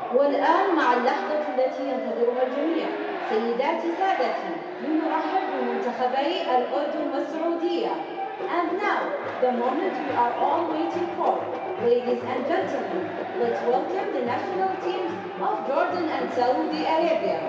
والآن مع اللحظة التي ينتظرها الجميع، سيداتي سادتي، لنرحب بمنتخبي الأردن والسعودية. And now, the moment we are all waiting for. Ladies and gentlemen, let's welcome the national teams of Jordan and Saudi Arabia.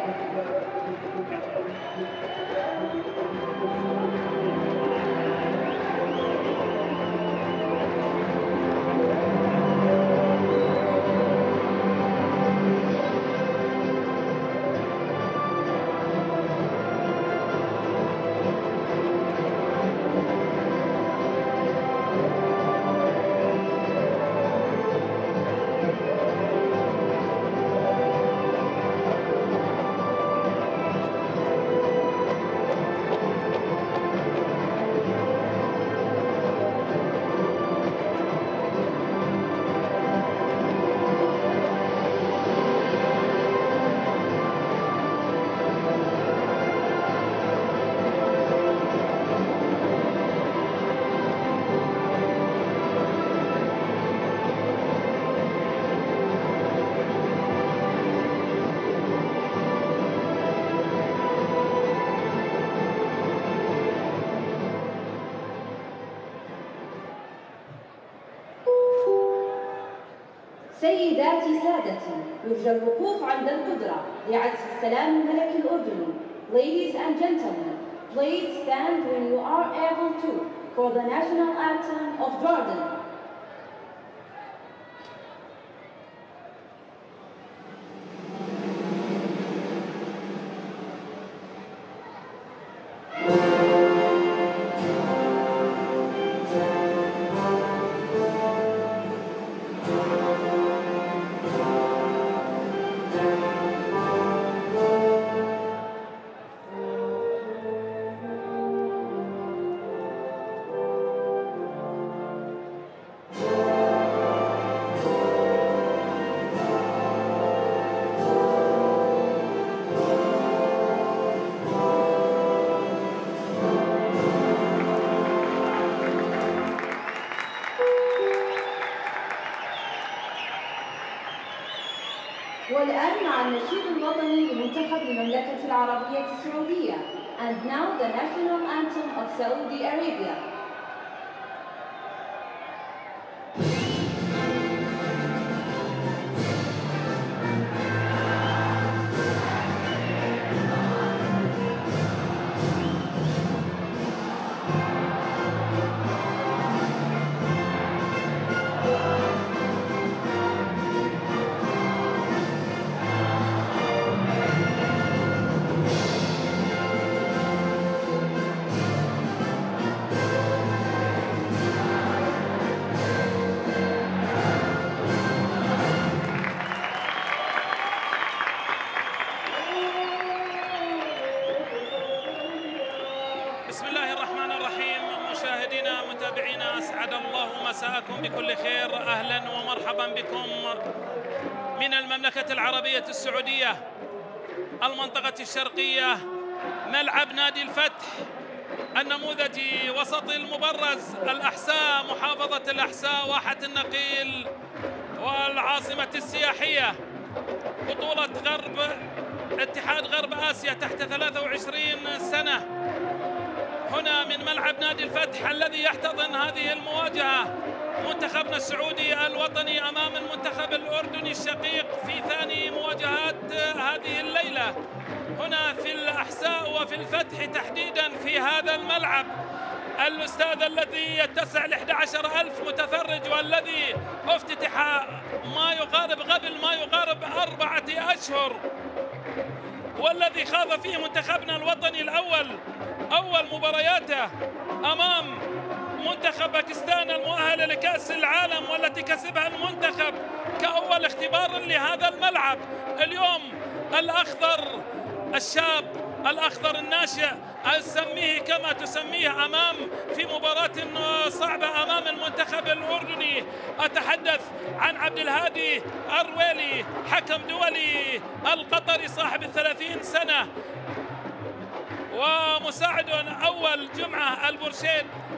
سيداتي سادتي، يرجى الوقوف عند القدرة لعزف السلام الملكي الأردني. Ladies and gentlemen, please stand when you are able to for the national anthem of Jordan. والآن مع النشيد الوطني لمنتخب المملكة العربية السعودية. And now the national anthem of Saudi Arabia. بسم الله الرحمن الرحيم. مشاهدينا متابعينا، أسعد الله مساءكم بكل خير. أهلا ومرحبا بكم من المملكة العربية السعودية، المنطقة الشرقية، ملعب نادي الفتح النموذجي وسط المبرز، الأحساء، محافظة الأحساء، واحة النقيل والعاصمة السياحية. بطولة اتحاد غرب آسيا تحت 23 سنة هنا من ملعب نادي الفتح الذي يحتضن هذه المواجهة. منتخبنا السعودي الوطني أمام المنتخب الأردني الشقيق في ثاني مواجهات هذه الليلة هنا في الأحساء وفي الفتح تحديدا في هذا الملعب. الأستاذ الذي يتسع ل 11,000 متفرج والذي افتتح قبل ما يقارب 4 أشهر، والذي خاض فيه منتخبنا الوطني أول مبارياته أمام منتخب باكستان المؤهل لكأس العالم، والتي كسبها المنتخب كأول اختبار لهذا الملعب. اليوم الأخضر الشاب، الأخضر الناشئ، أسميه كما تسميه، في مباراة صعبة أمام المنتخب الأردني. أتحدث عن عبد الهادي الرويلي، حكم دولي القطري صاحب 30 سنة، ومساعد أول جمعة البرشيد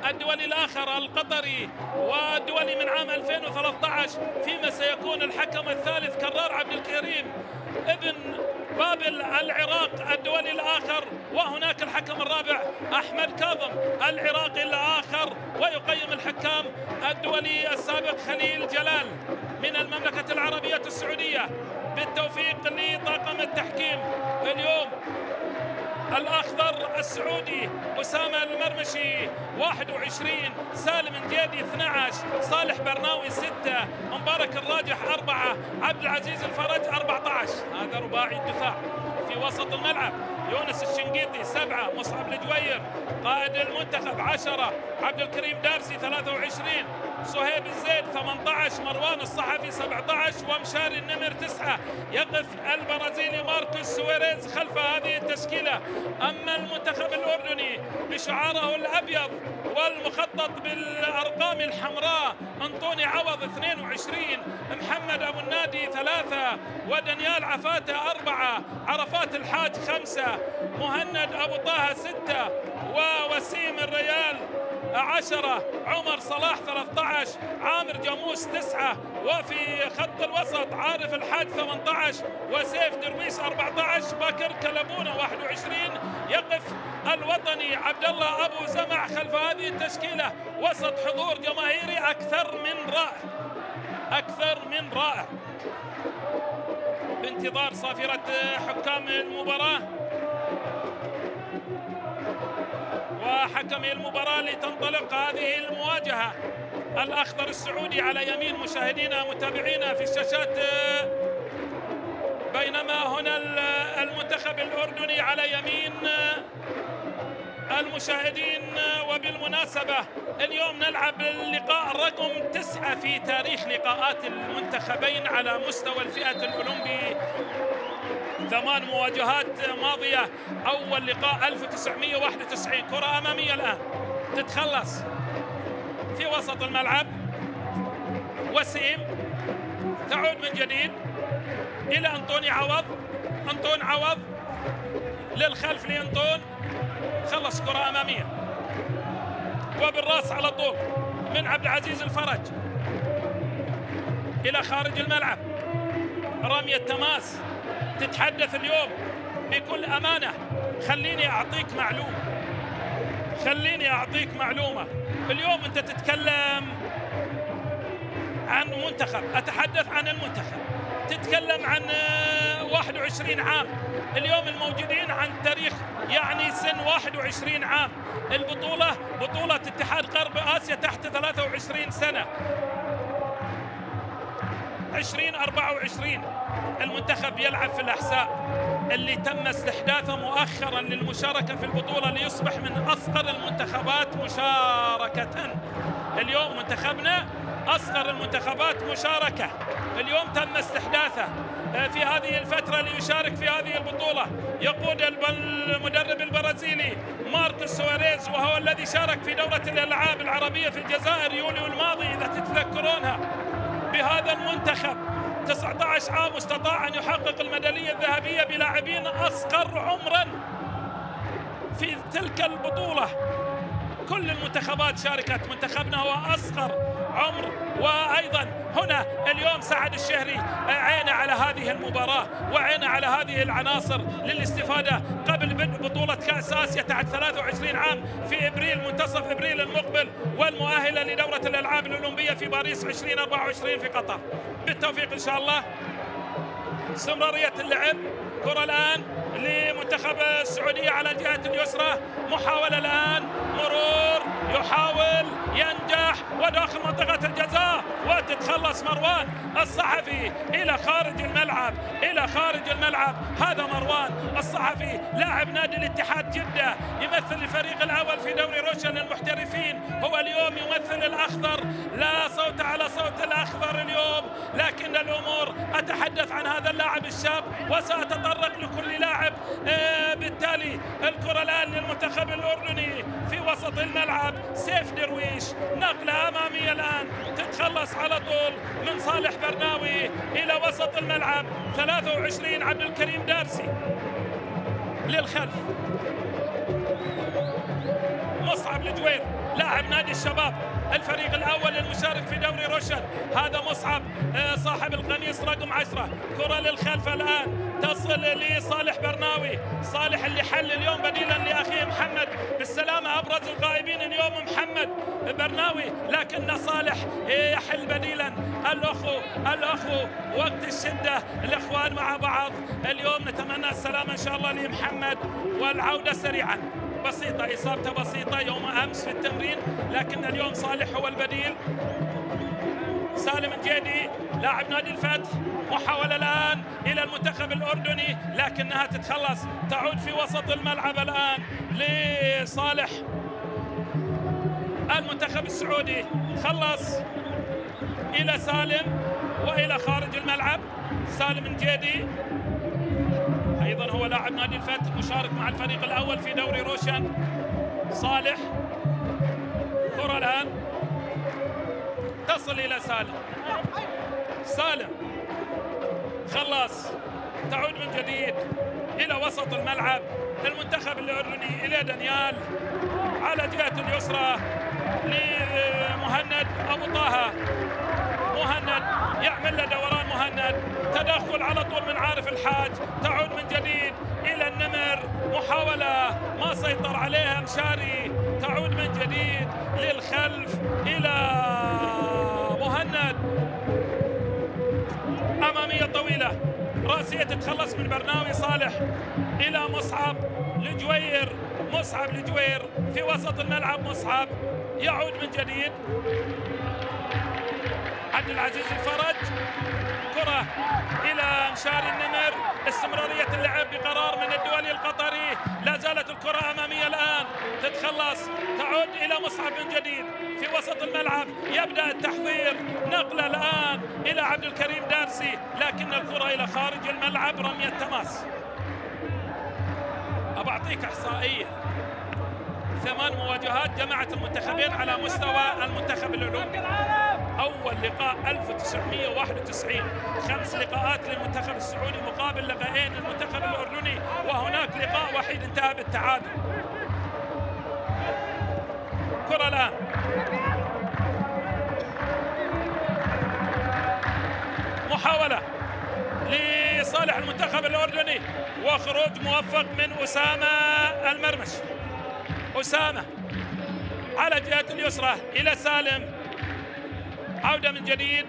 الدولي الآخر القطري والدولي من عام 2013، فيما سيكون الحكم الثالث كرار عبد الكريم ابن بابل العراق الدولي الآخر، وهناك الحكم الرابع أحمد كاظم العراقي الآخر، ويقيم الحكام الدولي السابق خليل جلال من المملكة العربية السعودية. بالتوفيق لطاقم التحكيم اليوم الأخضر السعودي أسامة المرمشي 21، سالم الجيدي 12، صالح برناوي 6، مبارك الراجح 4، عبد العزيز الفرج 14. هذا رباعي الدفاع. في وسط الملعب يونس الشنقيطي 7، مصعب الجوير قائد المنتخب 10، عبد الكريم دارسي 23، صهيب الزيد 18، مروان الصحفي 17، ومشاري النمر 9. يقف البرازيلي ماركوس سويريز خلف هذه التشكيلة. أما المنتخب الأردني بشعاره الأبيض والمخطط بالأرقام الحمراء، أنطوني عوض 22، محمد أبو النادي 3، ودانيال عفاتة 4، عرفات الحاج 5، مهند أبو طه 6، ووسيم الريال 10، عمر صلاح 13، عامر جاموس 9، وفي خط الوسط عارف الحاج 18، وسيف درويش 14، بكر كلبونة 21. يقف الوطني عبد الله أبو زمع خلف هذه التشكيلة. وسط حضور جماهيري أكثر من رائع، أكثر من رائع. بانتظار صافرة حكام المباراة وحكمي المباراة لتنطلق هذه المواجهة. الأخضر السعودي على يمين مشاهدينا متابعينا في الشاشات، بينما هنا المنتخب الأردني على يمين المشاهدين. وبالمناسبة اليوم نلعب اللقاء رقم 9 في تاريخ لقاءات المنتخبين على مستوى الفئة الأولمبي. 8 مواجهات ماضية. أول لقاء 1991. كرة أمامية الآن تتخلص في وسط الملعب. وسيم تعود من جديد إلى أنطوني عوض. أنطون عوض للخلف لأنطون. خلص كرة أمامية وبالراس على طول من عبد العزيز الفرج إلى خارج الملعب. رمية تماس تتحدث اليوم بكل أمانة. خليني أعطيك معلومة. اليوم أنت تتكلم عن منتخب، أتحدث عن المنتخب، تتكلم عن 21 عام. اليوم الموجودين عن تاريخ يعني سن 21 عام. البطولة بطولة اتحاد غرب آسيا تحت 23 سنة 2024. المنتخب يلعب في الأحساء اللي تم استحداثه مؤخرا للمشاركة في البطولة ليصبح من أصغر المنتخبات مشاركة. اليوم منتخبنا أصغر المنتخبات مشاركة. اليوم تم استحداثه في هذه الفترة ليشارك في هذه البطولة. يقود المدرب البرازيلي ماركوس سويريز، وهو الذي شارك في دورة الألعاب العربية في الجزائر يوليو الماضي إذا تتذكرونها. بهذا المنتخب 19 عام استطاع أن يحقق الميدالية الذهبية بلاعبين أصغر عمرا في تلك البطولة. كل المنتخبات شاركت، منتخبنا هو أصغر عمر. وأيضا هنا اليوم سعد الشهري عينه على هذه المباراة وعينه على هذه العناصر للاستفادة قبل بدء بطولة كأس آسيا تحت 23 عام في إبريل، منتصف إبريل المقبل، والمؤهلة لدورة الألعاب الأولمبية في باريس 2024 في قطر. بالتوفيق إن شاء الله. استمرارية اللعب. كرة الآن لمنتخب السعودية على الجهة اليسرى. محاولة الآن، مرور، يحاول، ينجح، وداخل منطقة الجزاء وتتخلص مروان الصحفي إلى خارج الملعب، إلى خارج الملعب. هذا مروان الصحفي لاعب نادي الاتحاد جدة، يمثل الفريق الأول في دوري روشن المحترفين. هو اليوم يمثل الأخضر. لا صوت على صوت الأخضر اليوم، لكن الأمور أتحدث عن هذا اللاعب الشاب وسأتطرق لكل لاعب. بالتالي الكرة الآن للمنتخب الأردني في وسط الملعب. سيف درويش، نقلة أمامية الآن تتخلص على طول من صالح برناوي إلى وسط الملعب. 23 عبد الكريم دارسي للخلف. مصعب الجوير لاعب نادي الشباب الفريق الأول المشارك في دوري روشن. هذا مصعب صاحب القميص رقم 10. كرة للخلف الآن تصل لصالح برناوي. صالح اللي حل اليوم بديلا لأخيه محمد بالسلامة. أبرز الغائبين اليوم محمد برناوي، لكن صالح يحل بديلا. الأخو وقت الشدة، الإخوان مع بعض اليوم. نتمنى السلامة إن شاء الله لمحمد والعودة سريعا. بسيطة، إصابته بسيطة يوم أمس في التمرين، لكن اليوم صالح هو البديل. سالم الجيدي لاعب نادي الفتح، محاولة الآن إلى المنتخب الأردني لكنها تتخلص. تعود في وسط الملعب الآن لصالح المنتخب السعودي. خلص إلى سالم وإلى خارج الملعب. سالم الجيدي أيضا هو لاعب نادي الفتح، مشارك مع الفريق الأول في دوري روشن. صالح، كرة الآن تصل إلى سالم. خلص، تعود من جديد إلى وسط الملعب للمنتخب الأردني، إلى دانيال على جهة اليسرى لمهند أبو طه. مهند يعمل له دوران، مهند تدخل على طول من عارف الحاج. تعود من جديد إلى النمر، محاولة ما سيطر عليها مشاري. تعود من جديد للخلف إلى مهند، أمامية طويلة رأسية تتخلص من برناوي. صالح إلى مصعب لجوير، مصعب لجوير في وسط الملعب. مصعب يعود من جديد. عبد العزيز الفرج، كرة إلى مشاري النمر. استمرارية اللعب بقرار من الدولي القطري. لا زالت الكرة أمامية الآن تتخلص. تعود إلى مصعب من جديد في وسط الملعب. يبدأ التحضير، نقلة الآن إلى عبد الكريم دارسي، لكن الكرة إلى خارج الملعب. رمية تماس. أبعطيك إحصائية، 8 مواجهات جمعت المنتخبين على مستوى المنتخب الأولمبي. أول لقاء 1991، 5 لقاءات للمنتخب السعودي مقابل لقاءين للمنتخب الأردني، وهناك لقاء وحيد انتهى بالتعادل. كرة الآن محاولة لصالح المنتخب الأردني، وخروج موفق من أسامة المرمش. أسامة على جهة اليسرى إلى سالم. عودة من جديد.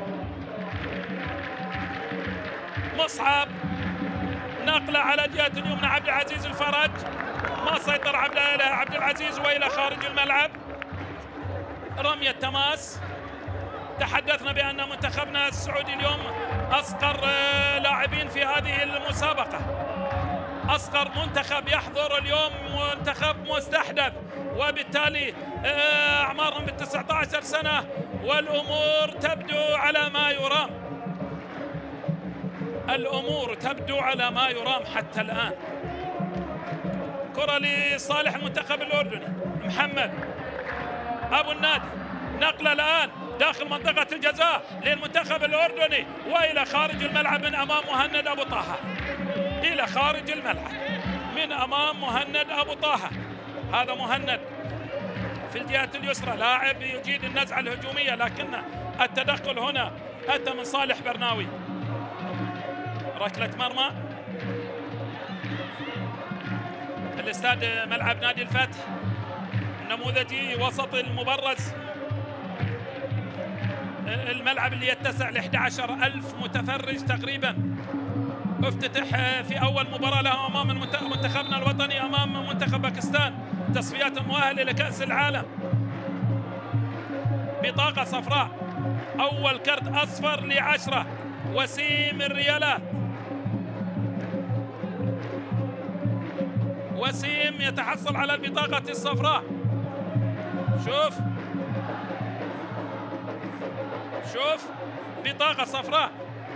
مصعب، نقلة على جهة اليمنى. عبد العزيز الفرج، ما سيطر عبد العزيز وإلى خارج الملعب. رمية تماس. تحدثنا بأن منتخبنا السعودي اليوم أصغر لاعبين في هذه المسابقة، أصغر منتخب يحضر اليوم، منتخب مستحدث، وبالتالي أعمارهم بال19 سنة، والأمور تبدو على ما يرام. الأمور تبدو على ما يرام حتى الآن. كرة لصالح المنتخب الأردني. محمد أبو النادي، نقلة الآن داخل منطقة الجزاء للمنتخب الأردني وإلى خارج الملعب من أمام مهند أبو طه. إلى خارج الملعب من أمام مهند أبو طه. هذا مهند في الجهة اليسرى، لاعب يجيد النزعة الهجومية، لكن التدخل هنا أتى من صالح برناوي. ركلة مرمى. الاستاد ملعب نادي الفتح نموذجي وسط المبرز، الملعب اللي يتسع ل 11,000 متفرج تقريبا. افتتح في أول مباراة له أمام منتخبنا الوطني أمام منتخب باكستان، تصفيات المؤهلة لكأس العالم. بطاقة صفراء، أول كرت أصفر ل10. وسيم الريالات، وسيم يتحصل على البطاقة الصفراء. شوف بطاقة صفراء.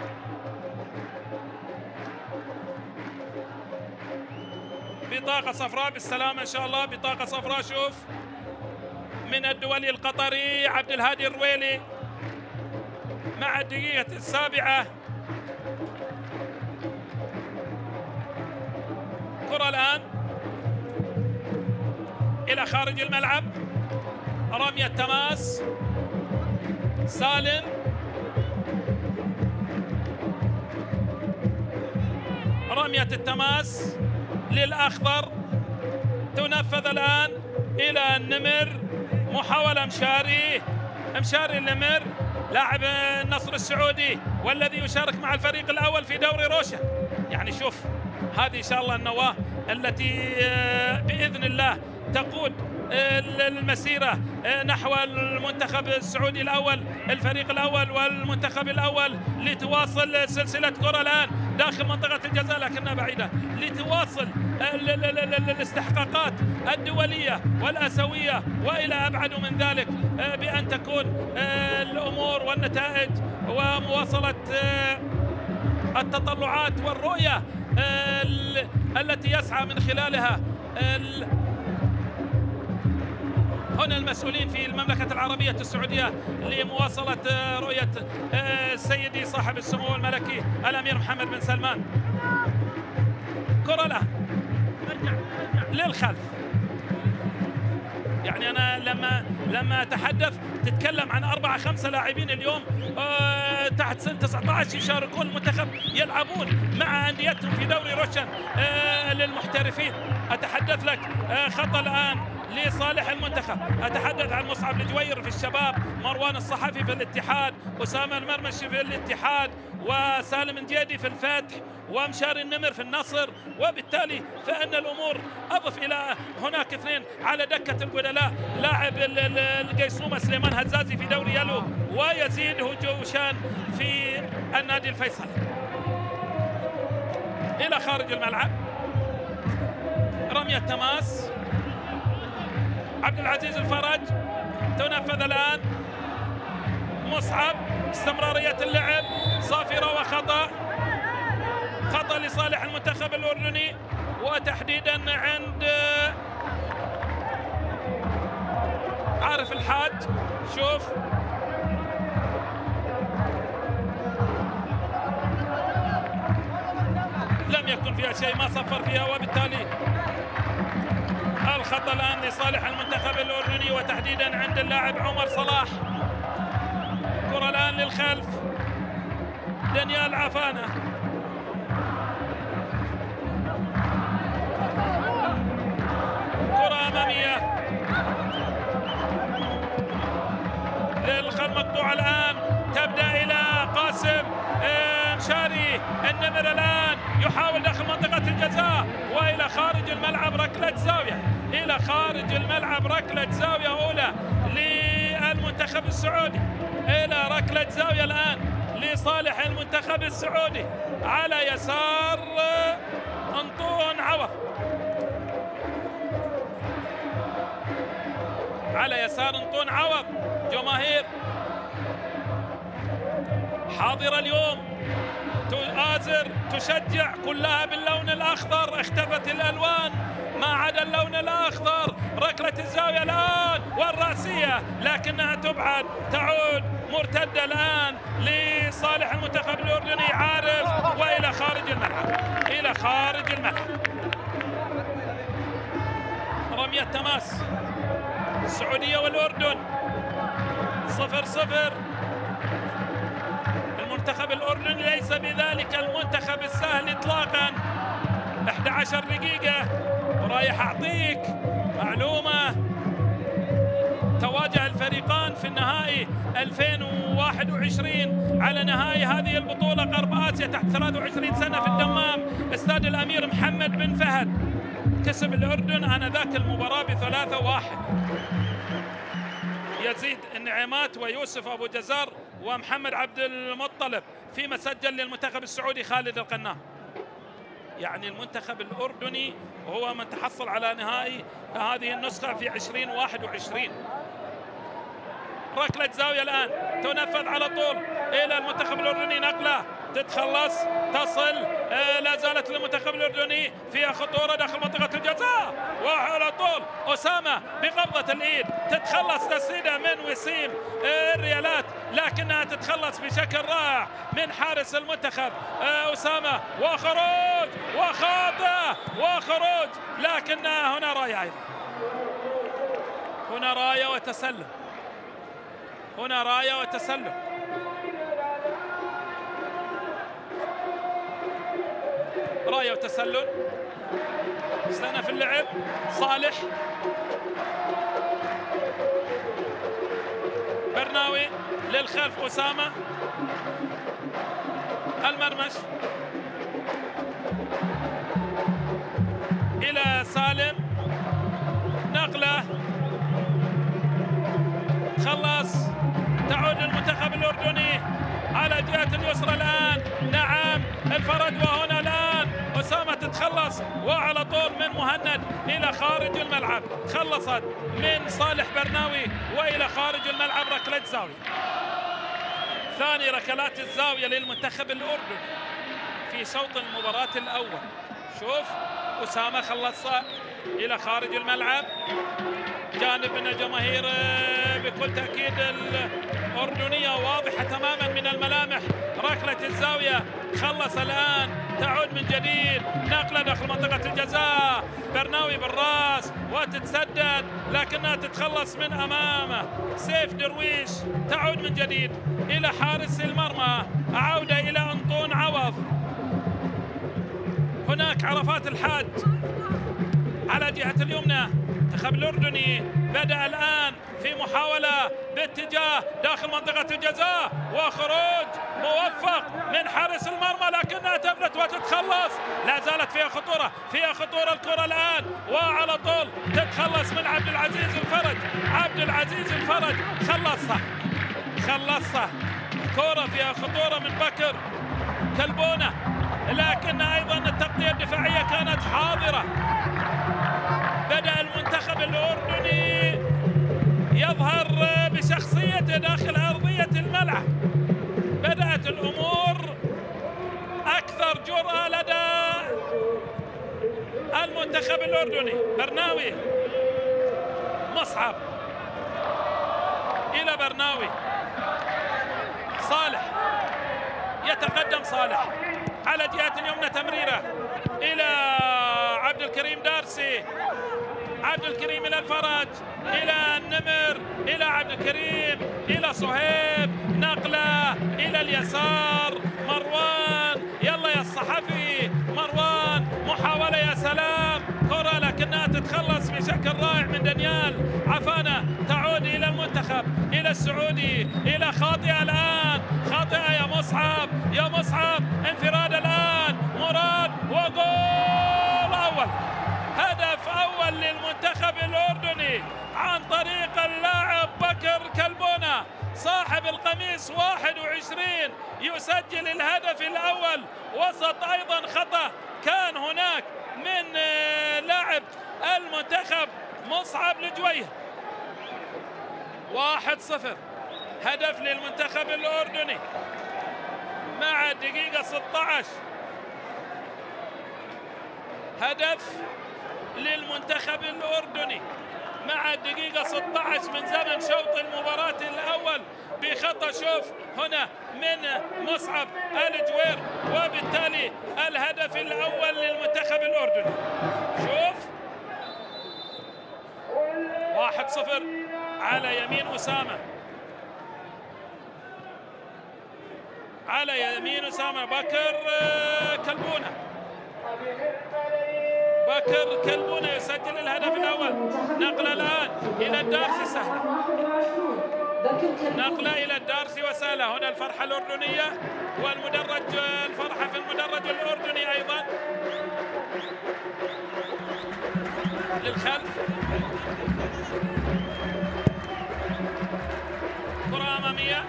بطاقة صفراء بالسلامة إن شاء الله. بطاقة صفراء. شوف من الدولي القطري عبد الهادي الرويلي مع الدقيقة 7. كرة الآن إلى خارج الملعب. رمية تماس سالم، رمية التماس للأخضر تنفذ الآن إلى النمر. محاولة مشاري النمر لاعب النصر السعودي والذي يشارك مع الفريق الأول في دوري روشن. يعني شوف هذه إن شاء الله النواة التي بإذن الله تقود المسيرة نحو المنتخب السعودي الأول، الفريق الأول والمنتخب الأول، لتواصل سلسلة كرة الآن داخل منطقة الجزاء لكنها بعيدة، لتواصل الاستحقاقات الدولية والآسيوية وإلى أبعد من ذلك، بأن تكون الأمور والنتائج ومواصلة التطلعات والرؤية التي يسعى من خلالها هنا المسؤولين في المملكة العربية السعودية لمواصلة رؤية سيدي صاحب السمو الملكي الأمير محمد بن سلمان. كرة الآن للخلف. يعني أنا لما أتحدث تتكلم عن 4-5 لاعبين اليوم تحت سن 19 يشاركون المنتخب، يلعبون مع أنديتهم في دوري روشن للمحترفين. أتحدث لك خطأ الآن لصالح المنتخب، أتحدث عن مصعب الجوير في الشباب، مروان الصحفي في الاتحاد، أسامة المرمشي في الاتحاد، وسالم الجيدي في الفتح، ومشاري النمر في النصر. وبالتالي فإن الأمور أضف إلى هناك 2 على دكة البدلاء، لاعب القيصومة سليمان هزازي في دوري يلو، ويزيد هجوشان في النادي الفيصل. إلى خارج الملعب رمية تماس عبد العزيز الفرج تنفذ الآن. مصعب، استمرارية اللعب صافرة وخطأ، خطأ لصالح المنتخب الأردني، وتحديدا عند عارف الحاج. شوف لم يكن فيها شيء، ما صفر فيها، وبالتالي الخطأ الآن لصالح المنتخب الأردني وتحديدا عند اللاعب عمر صلاح. كرة الآن للخلف دانيال عفانة، كرة أمامية للخلف مقطوعة الآن تبدأ إلى قاسم مشاري النمر الآن يحاول داخل منطقة الجزاء وإلى خارج الملعب ركلة زاوية، إلى خارج الملعب ركلة زاوية أولى للمنتخب السعودي، إلى ركلة زاوية الآن لصالح المنتخب السعودي على يسار أنطون عوض، على يسار أنطون عوض. جماهير حاضرة اليوم تؤازر تشجع كلها باللون الأخضر، اختفت الألوان ما عدا اللون الأخضر. ركلة الزاوية الآن والرأسية لكنها تبعد، تعود مرتدة الآن لصالح المنتخب الأردني عارف، وإلى خارج الملعب، إلى خارج الملعب. رمية تماس السعودية والأردن 0-0. المنتخب الأردني ليس بذلك المنتخب السهل إطلاقا. 11 دقيقة ورايح أعطيك معلومة. تواجه الفريقان في النهائي 2021 على نهائي هذه البطولة غرب آسيا تحت 23 سنة في الدمام استاد الأمير محمد بن فهد. كسب الأردن آنذاك المباراة ب3-1. يزيد النعيمات ويوسف أبو جزار ومحمد عبد المطلب، فيما سجل للمنتخب السعودي خالد القناع. يعني المنتخب الأردني هو من تحصل على نهائي هذه النسخة في 2021. ركلة زاوية الآن تنفذ على طول إلى المنتخب الأردني، نقلة تتخلص تصل، لا زالت للمنتخب الأردني فيها خطورة داخل منطقة الجزاء، وعلى طول أسامة بقبضة الإيد تتخلص تسديدة من وسيم الريالات، لكنها تتخلص بشكل رائع من حارس المنتخب أسامة، وخروج وخاطئ وخروج، لكنها هنا راية أيضا. هنا راية وتسلل، هنا راية وتسلل. راية وتسلل، استنى في اللعب صالح، برناوي للخلف، أسامة المرمش إلى سالم، نقلة خلص، تعود للمنتخب الأردني على جهة اليسرى الآن. نعم الفرج، وهنا الآن أسامة تتخلص وعلى طول من مهند إلى خارج الملعب، خلصت من صالح برناوي وإلى خارج الملعب، ركلة زاوية. ثاني ركلات الزاوية للمنتخب الأردني في شوط المباراة الأول. شوف أسامة خلصها إلى خارج الملعب، جانب من الجماهير بكل تأكيد الأردنية واضحة تماما من الملامح. ركلة الزاوية خلص الآن، تعود من جديد، نقلة داخل منطقة الجزاء، برناوي بالراس وتتسدد لكنها تتخلص من أمامه سيف درويش. تعود من جديد إلى حارس المرمى، عودة إلى أنطون عوض. هناك عرفات الحاج على جهة اليمنى. المنتخب الأردني بدأ الآن في محاولة باتجاه داخل منطقة الجزاء، وخروج موفق من حارس المرمى لكنها تفلت وتتخلص. لا زالت فيها خطورة، فيها خطورة الكرة الآن، وعلى طول تتخلص من عبد العزيز الفرج. عبد العزيز الفرج خلصها كرة فيها خطورة من بكر كلبونة، لكن أيضا التغطية الدفاعية كانت حاضرة. بدأ المنتخب الأردني يظهر بشخصيته داخل أرضية الملعب، بدأت الأمور أكثر جرأة لدى المنتخب الأردني. برناوي، مصعب إلى برناوي، صالح يتقدم، صالح على جهة اليمنى، تمريرة إلى عبد الكريم دارسي، عبد الكريم إلى الفرج، إلى النمر، إلى عبد الكريم، إلى صهيب، نقلة إلى اليسار، مروان، يلا يا الصحفي، مروان، محاولة، يا سلام، كرة لكنها تتخلص بشكل رائع من دانيال عفانة. تعود إلى المنتخب، إلى السعودي، إلى خاطئة الآن، خاطئة يا مصعب، يا مصعب، انفراد الآن، مراد، وجول أول، هدف أول للمنتخب الأردني عن طريق اللاعب بكر كلبونة صاحب القميص 21 يسجل الهدف الأول. وسط أيضا خطأ كان هناك من لاعب المنتخب مصعب لجويه. 1-0 هدف للمنتخب الأردني مع الدقيقة 16. هدف للمنتخب الأردني مع الدقيقة 16 من زمن شوط المباراة الأول بخطأ، شوف هنا من مصعب الجوير، وبالتالي الهدف الأول للمنتخب الأردني. شوف 1-0 على يمين أسامة، على يمين أسامة، بكر كلبونة، بكر كلبونة يسجل الهدف الأول. نقلة الآن إلى الدارسي سهلة، نقلة إلى الدارسي وسهلة. هنا الفرحة الأردنية والمدرج، الفرحة في المدرج الأردني أيضا. للخلف، كرة أمامية،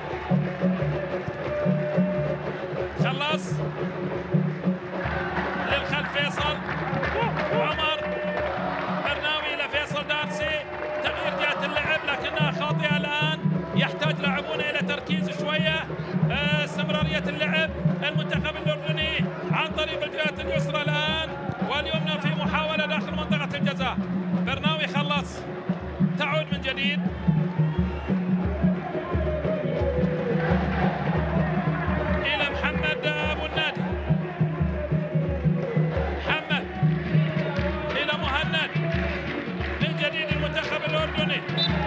خلص للخلف، فيصل، عمر، برناوي إلى فيصل دارسي، تغيير جهة اللعب لكنها خاطئة الآن، يحتاج لاعبون إلى تركيز شوية. استمرارية اللعب، المنتخب الأردني عن طريق الجهة اليسرى الآن واليمنى في محاولة داخل منطقة الجزاء. برناوي خلص، تعود من جديد إلى محمد أبو النادي، محمد إلى مهند، من جديد المنتخب الأردني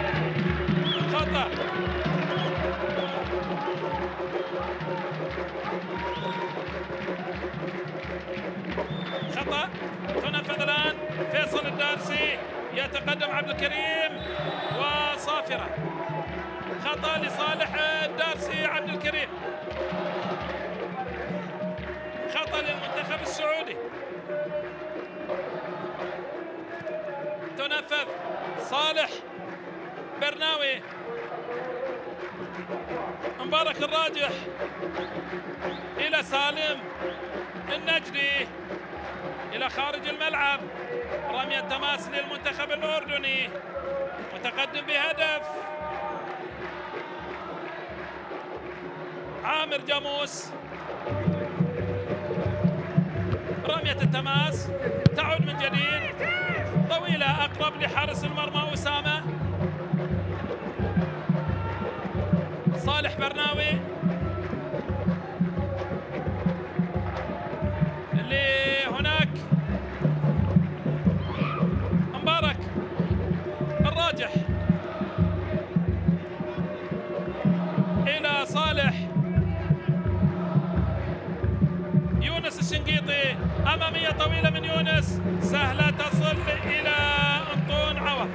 خطأ تنفذ الآن. فيصل الدارسي يتقدم عبد الكريم وصافرة. خطأ لصالح الدارسي عبد الكريم. خطأ للمنتخب السعودي. تنفذ صالح برناوي. مبارك الراجح إلى سالم النجدي إلى خارج الملعب. رمية تماس للمنتخب الأردني متقدم بهدف. عامر جاموس. رمية التماس تعود من جديد طويلة أقرب لحارس المرمى أسامة. صالح برناوي اللي هناك. مبارك الراجح إلى صالح. يونس الشنقيطي. أمامية طويلة من يونس سهلة تصل إلى أنطون عوض.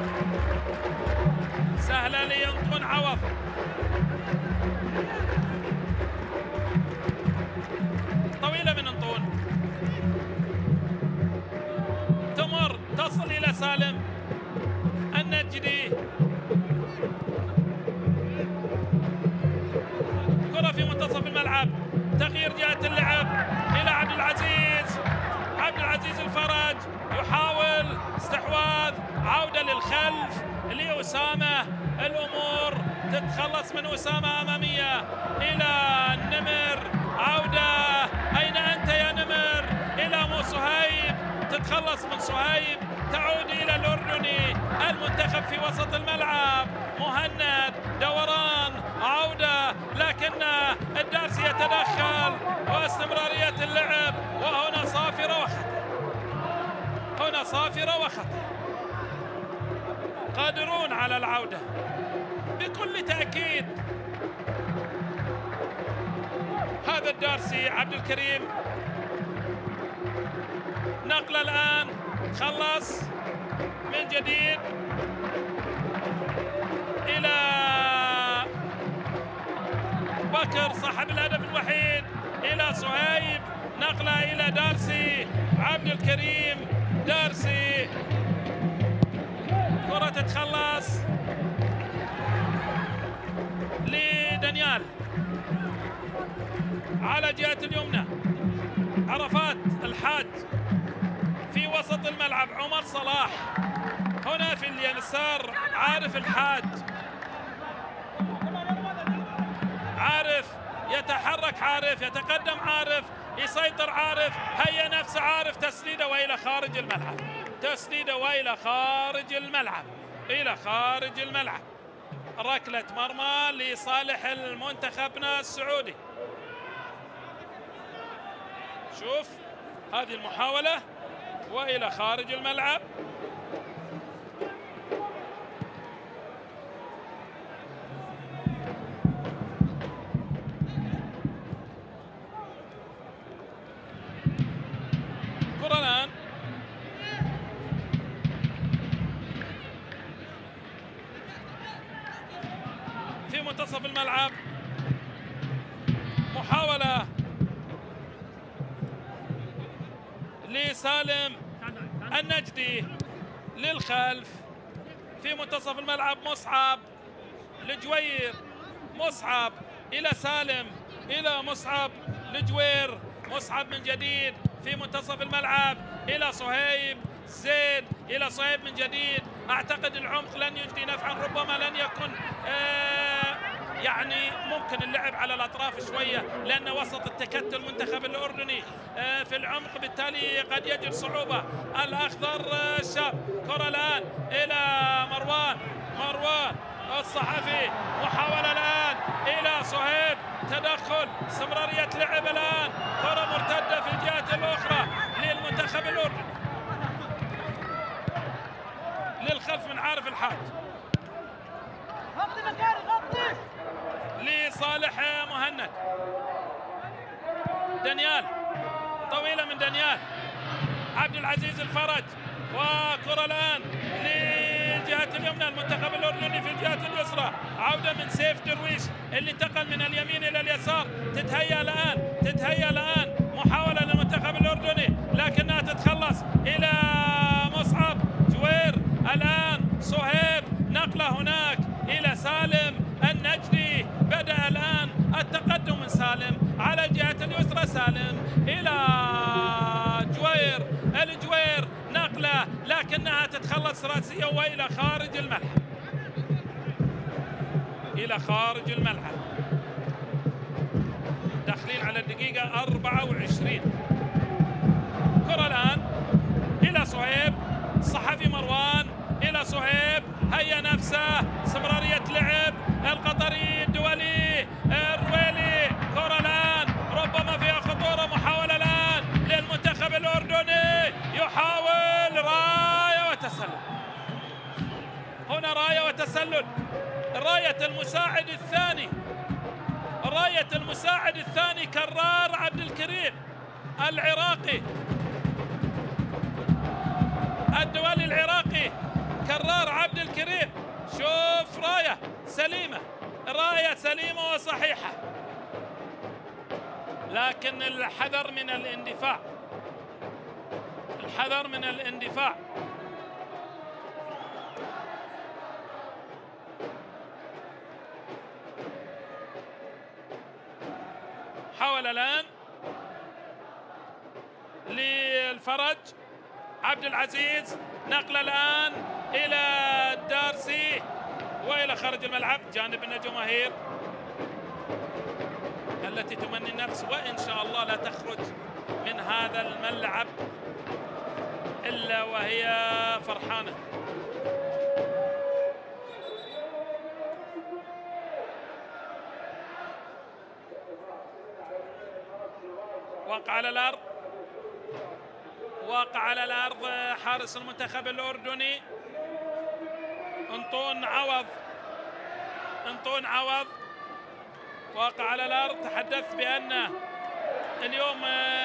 سهلة لأنطون عوض. طويلة من أنطون تمر تصل إلى سالم النجدي. كرة في منتصف الملعب. تغيير جهة اللعب إلى عبد العزيز. عبد العزيز الفرج يحاول استحواذ. عودة للخلف لأسامة. الأمور تتخلص من أسامة. أمامية إلى النمر. عودة. أين أنت يا نمر؟ إلى مو صهيب. تتخلص من صهيب. تعود إلى الأردني. المنتخب في وسط الملعب. مهند. دوران. عودة لكن الدارسي يتدخل واستمرارية اللعب. وهنا صافرة وخطأ. هنا صافرة وخطأ. قادرون على العودة بكل تأكيد. هذا الدارسي عبد الكريم. نقلة الآن. خلص من جديد إلى بكر صاحب الهدف الوحيد. إلى صهيب. نقلة إلى دارسي. عبد الكريم. دارسي. كرة تتخلص لدانيال على جهة اليمنى. عرفات الحاج في وسط الملعب. عمر صلاح هنا في اليسار. عارف الحاج. عارف يتحرك. عارف يتقدم. عارف يسيطر. عارف هيا نفسه. عارف تسديده وإلى خارج الملعب. تسديده وإلى خارج الملعب. إلى خارج الملعب. ركلة مرمى لصالح المنتخبنا السعودي. شوف هذه المحاولة وإلى خارج الملعب. كرة الآن في منتصف الملعب. محاولة لسالم النجدي للخلف في منتصف الملعب. مصعب لجوير. مصعب إلى سالم. إلى مصعب لجوير. مصعب من جديد في منتصف الملعب إلى صهيب. زيد إلى صهيب من جديد. أعتقد العمق لن يجدي نفعا. ربما لن يكن يعني ممكن اللعب على الأطراف شوية لأن وسط التكتل المنتخب الأردني في العمق. بالتالي قد يجد صعوبة. الأخضر الشاب. كرة الآن إلى مروان الصحفي. محاولة الآن إلى صهيب. تدخل. استمرارية لعب الآن. كرة مرتدة في الجهة الأخرى للمنتخب الأردني. للخلف من عارف الحاج. لصالح مهند. دانيال. طويلة من دانيال. عبد العزيز الفرج، وكرة الآن للجهة اليمنى المنتخب الأردني في الجهة اليسرى. عودة من سيف درويش اللي انتقل من اليمين إلى اليسار. تتهيأ الآن محاولة للمنتخب الأردني لكنها تتخلص إلى مصعب جوير. الآن صهيب، نقلة هناك إلى سالم النجدي. بدأ الآن التقدم من سالم على الجهة اليسرى. سالم إلى الجوير، نقلة لكنها تتخلص رأسية وإلى خارج الملعب. داخلين على الدقيقة 24. كرة الآن إلى صهيب، صحفي مروان إلى صهيب، هيا نفسه، استمرارية لعب القطري الدولي الرويلي. كرة الآن ربما فيها خطورة، محاولة الآن للمنتخب الأردني، يحاول راية وتسلل. هنا راية وتسلل. راية المساعد الثاني كرار عبد الكريم العراقي، الدولي العراقي كرار عبد الكريم. شوف راية سليمة وصحيحة، لكن الحذر من الاندفاع. حاول الآن للفرج عبد العزيز، نقل الآن إلى الدارسي وإلى خارج الملعب جانب الجماهير التي تمني النفس وإن شاء الله لا تخرج من هذا الملعب إلا وهي فرحانة. وقع على الأرض حارس المنتخب الأردني أنطون عوض وقع على الأرض. تحدثت بأن اليوم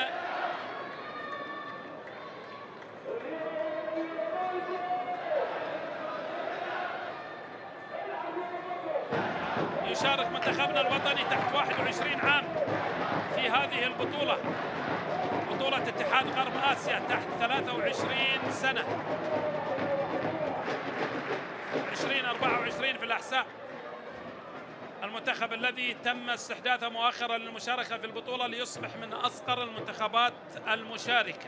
يشارك منتخبنا الوطني تحت 21 عام في هذه البطولة، بطولة اتحاد غرب آسيا تحت 23 سنة، 2024 في الأحساء. المنتخب الذي تم استحداثه مؤخرا للمشاركة في البطولة ليصبح من أصغر المنتخبات المشاركة.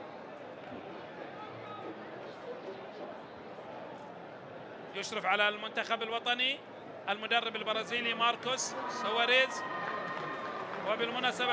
يشرف على المنتخب الوطني المدرب البرازيلي ماركوس سواريز، وبالمناسبة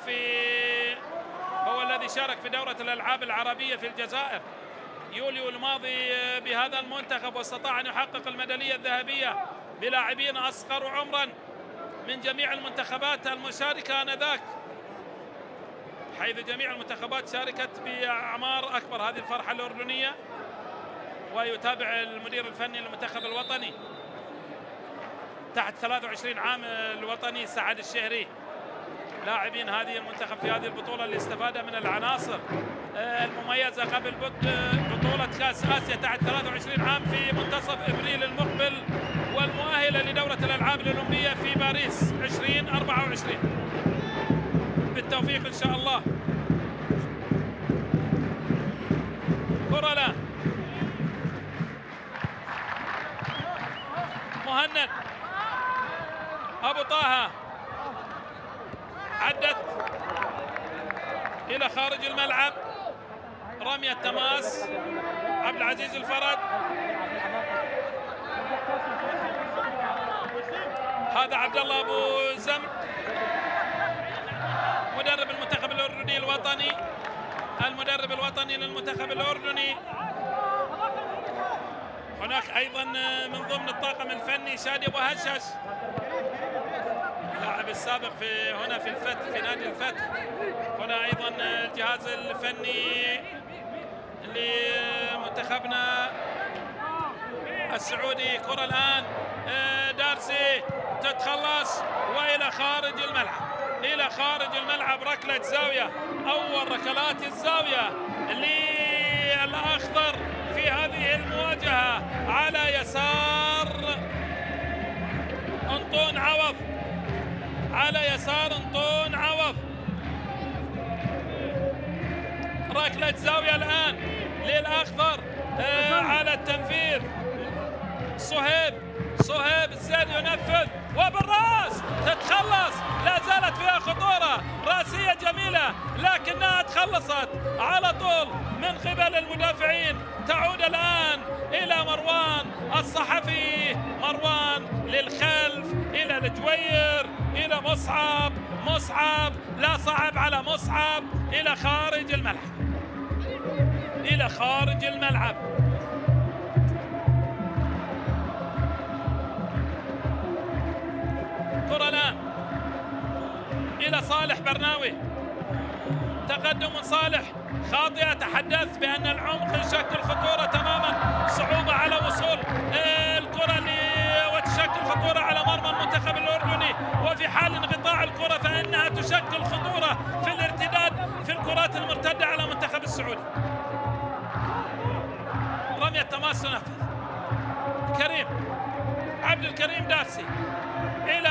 هو الذي شارك في دورة الألعاب العربية في الجزائر يوليو الماضي بهذا المنتخب، واستطاع أن يحقق الميدالية الذهبية بلاعبين أصغر عمرا من جميع المنتخبات المشاركة آنذاك، حيث جميع المنتخبات شاركت بأعمار أكبر. هذه الفرحة الأردنية. ويتابع المدير الفني للمنتخب الوطني تحت 23 عام الوطني سعد الشهري لاعبين هذه المنتخب في هذه البطولة اللي استفاد من العناصر المميزة قبل بطولة كأس آسيا تحت 23 عام في منتصف إبريل المقبل، والمؤهلة لدورة الألعاب الأولمبية في باريس 2024. بالتوفيق إن شاء الله. كرة الآن مهند أبو طه، عدت إلى خارج الملعب، رمية تماس عبد العزيز الفرج. هذا عبد الله أبو زمر مدرب المنتخب الأردني الوطني، المدرب الوطني للمنتخب الأردني. هناك أيضا من ضمن الطاقم الفني شادي أبو هشاش اللاعب السابق هنا في الفتح في نادي الفتح. هنا أيضا الجهاز الفني لمنتخبنا السعودي. كرة الآن دارسي تتخلص وإلى خارج الملعب، إلى خارج الملعب، ركلة زاوية، أول ركلات الزاوية للأخضر في هذه المواجهة على يسار أنطون عوض، على يسار أنطون عوض. ركلة زاوية الآن للأخضر على التنفيذ. صهيب الزين ينفذ وبالراس تتخلص، لا زالت فيها خطورة راسية جميلة لكنها تخلصت على طول من قبل المدافعين. تعود الآن إلى مروان الصحفي، مروان للخلف إلى الجوير، إلى مصعب لا صعب على مصعب، إلى خارج الملعب، إلى خارج الملعب. كرة الآن إلى صالح برناوي، تقدم من صالح خاطئة. تحدث بأن العمق يشكل خطورة تماما، صعوبة على وصول الكرة وتشكل خطورة على مرمى المنتخب الأردني، وفي حال انقطاع الكرة فإنها تشكل خطورة في الارتداد في الكرات المرتدة على المنتخب السعودي. رمية تماس تنفذ، كريم عبد الكريم دارسي إلى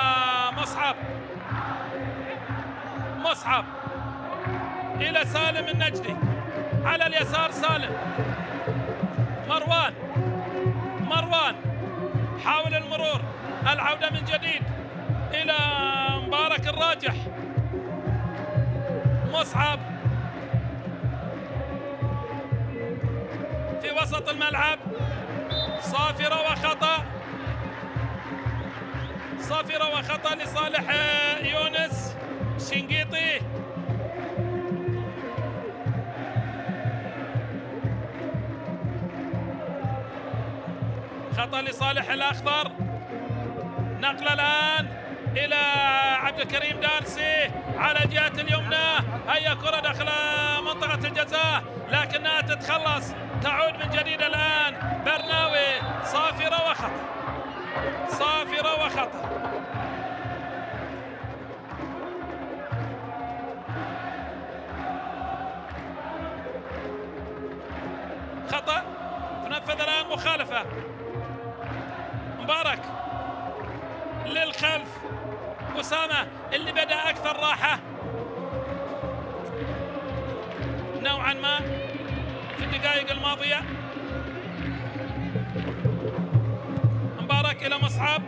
مصعب إلى سالم النجدي، على اليسار سالم. مروان حاول المرور، العودة من جديد إلى مبارك الراجح. مصعب في وسط الملعب، صافرة وخطأ لصالح يونس شنقيطي. خطأ لصالح الأخضر. نقلة الآن إلى عبد الكريم دارسي على جهة اليمنى، هيا كرة داخل منطقة الجزاء لكنها تتخلص. تعود من جديد الآن برناوي، صافرة وخطأ. خطأ، تنفذ الآن مخالفة. مبارك للخلف، أسامة اللي بدأ أكثر راحة نوعا ما في الدقائق الماضية. مبارك إلى مصعب،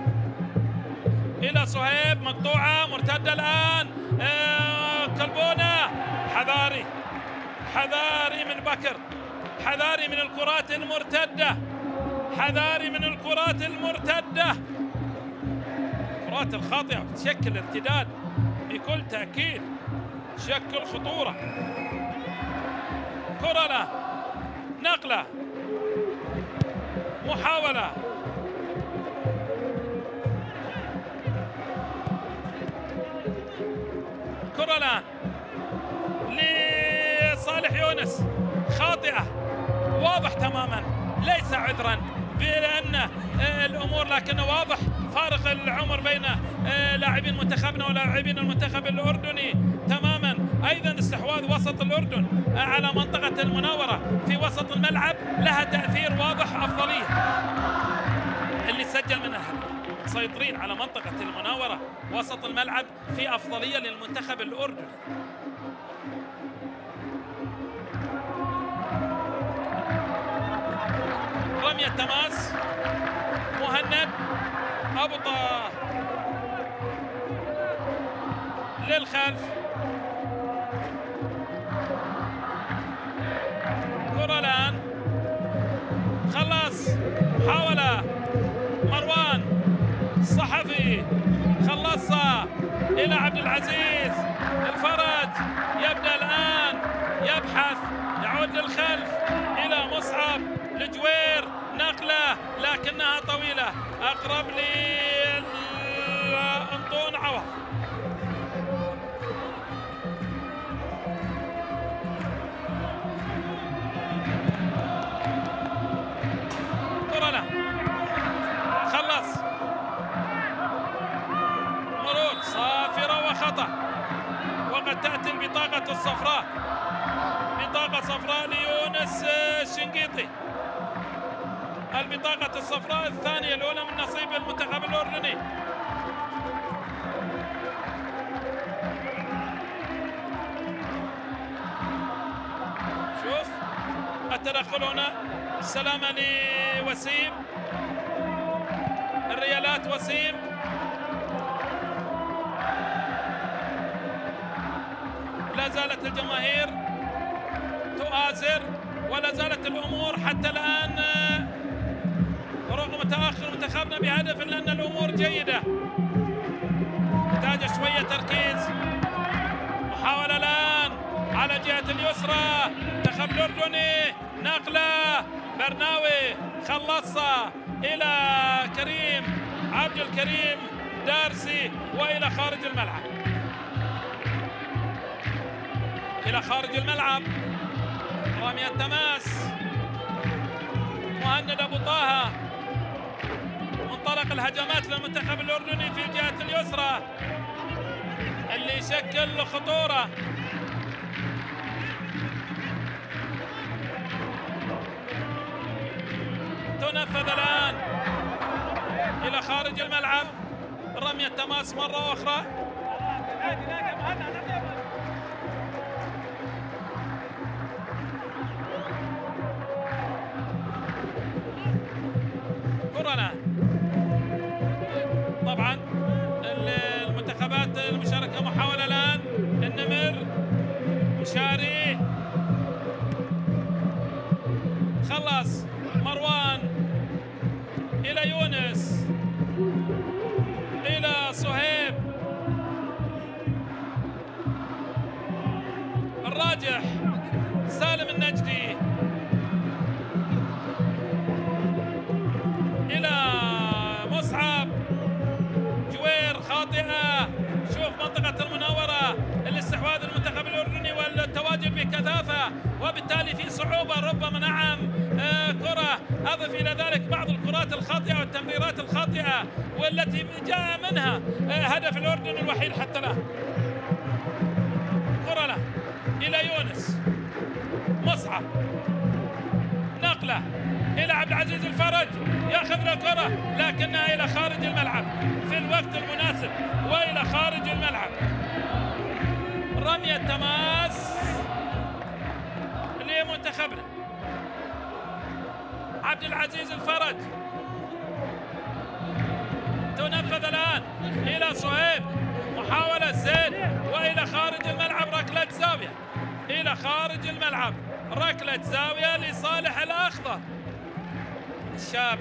إلى صهيب، مقطوعة مرتدة الآن. كلبونة، حذاري من بكر، حذاري من الكرات المرتدة، الكرات الخاطئة تشكل ارتداد بكل تأكيد، تشكل خطورة. كرة له، نقلة، محاولة، كرة الآن لصالح يونس، خاطئة، واضح تماما ليس عذرا بأن الأمور، لكنه واضح فارق العمر بين لاعبين منتخبنا ولاعبين المنتخب الأردني تماما. أيضا استحواذ وسط الأردن على منطقة المناورة في وسط الملعب لها تأثير واضح، أفضلية اللي سجل منها، مسيطرين على منطقة المناورة وسط الملعب في أفضلية للمنتخب الأردني. رمية تماس، مهند أبطى للخلف. كرة الآن، خلص، محاولة، مروان الصحفي خلصها إلى عبد العزيز الفرج، يبدأ الآن يبحث، يعود للخلف إلى مصعب الجوير، نقلة لكنها طويلة، أقرب لأنطون عوض. كرة له، خلص، مرور، صافرة وقد تأتي البطاقة الصفراء، بطاقة صفراء ليونس الشنقيطي، البطاقة الصفراء الثانية الأولى من نصيب المنتخب الأردني. شوف التدخل هنا، السلامة لوسيم، الريالات وسيم، لا زالت الجماهير تؤازر ولا زالت الأمور حتى الآن رغم تأخر منتخبنا بهدف إلا أن الأمور جيدة، تحتاج شوية تركيز. محاولة الآن على جهة اليسرى، منتخب الأردني، نقلة برناوي خلصها إلى كريم عبد الكريم دارسي وإلى خارج الملعب، إلى خارج الملعب. رمية تماس مهند أبو طه، منطلق الهجمات للمنتخب الأردني في الجهة اليسرى اللي يشكل خطورة. تنفذ الآن إلى خارج الملعب، رمية تماس مرة أخرى. كرة طبعا المنتخبات المشاركة. محاولة الآن النمر، مشاري خلص، مروان إلى يونس، إلى صهيب، الراجح سالم النجدي، إلى مصعب، جوير خاطئة. شوف منطقة المناورة، الاستحواذ المنتخب الأردني والتواجد بكثافة، وبالتالي في صعوبة ربما. نعم كرة، أضف إلى ذلك بعض الكرات الخاطئة والتمريرات الخاطئة والتي جاء منها هدف الأردن الوحيد حتى الآن. كرة له إلى يونس، مصعب، نقلة إلى عبد العزيز الفرج، ياخذ الكرة لكنها إلى خارج الملعب في الوقت المناسب وإلى خارج الملعب. رمية تماس لمنتخبنا. عبد العزيز الفرج، تنفذ الآن إلى صهيب، محاولة زين وإلى خارج الملعب. ركلة زاوية إلى خارج الملعب، ركلة زاوية لصالح الأخضر الشاب.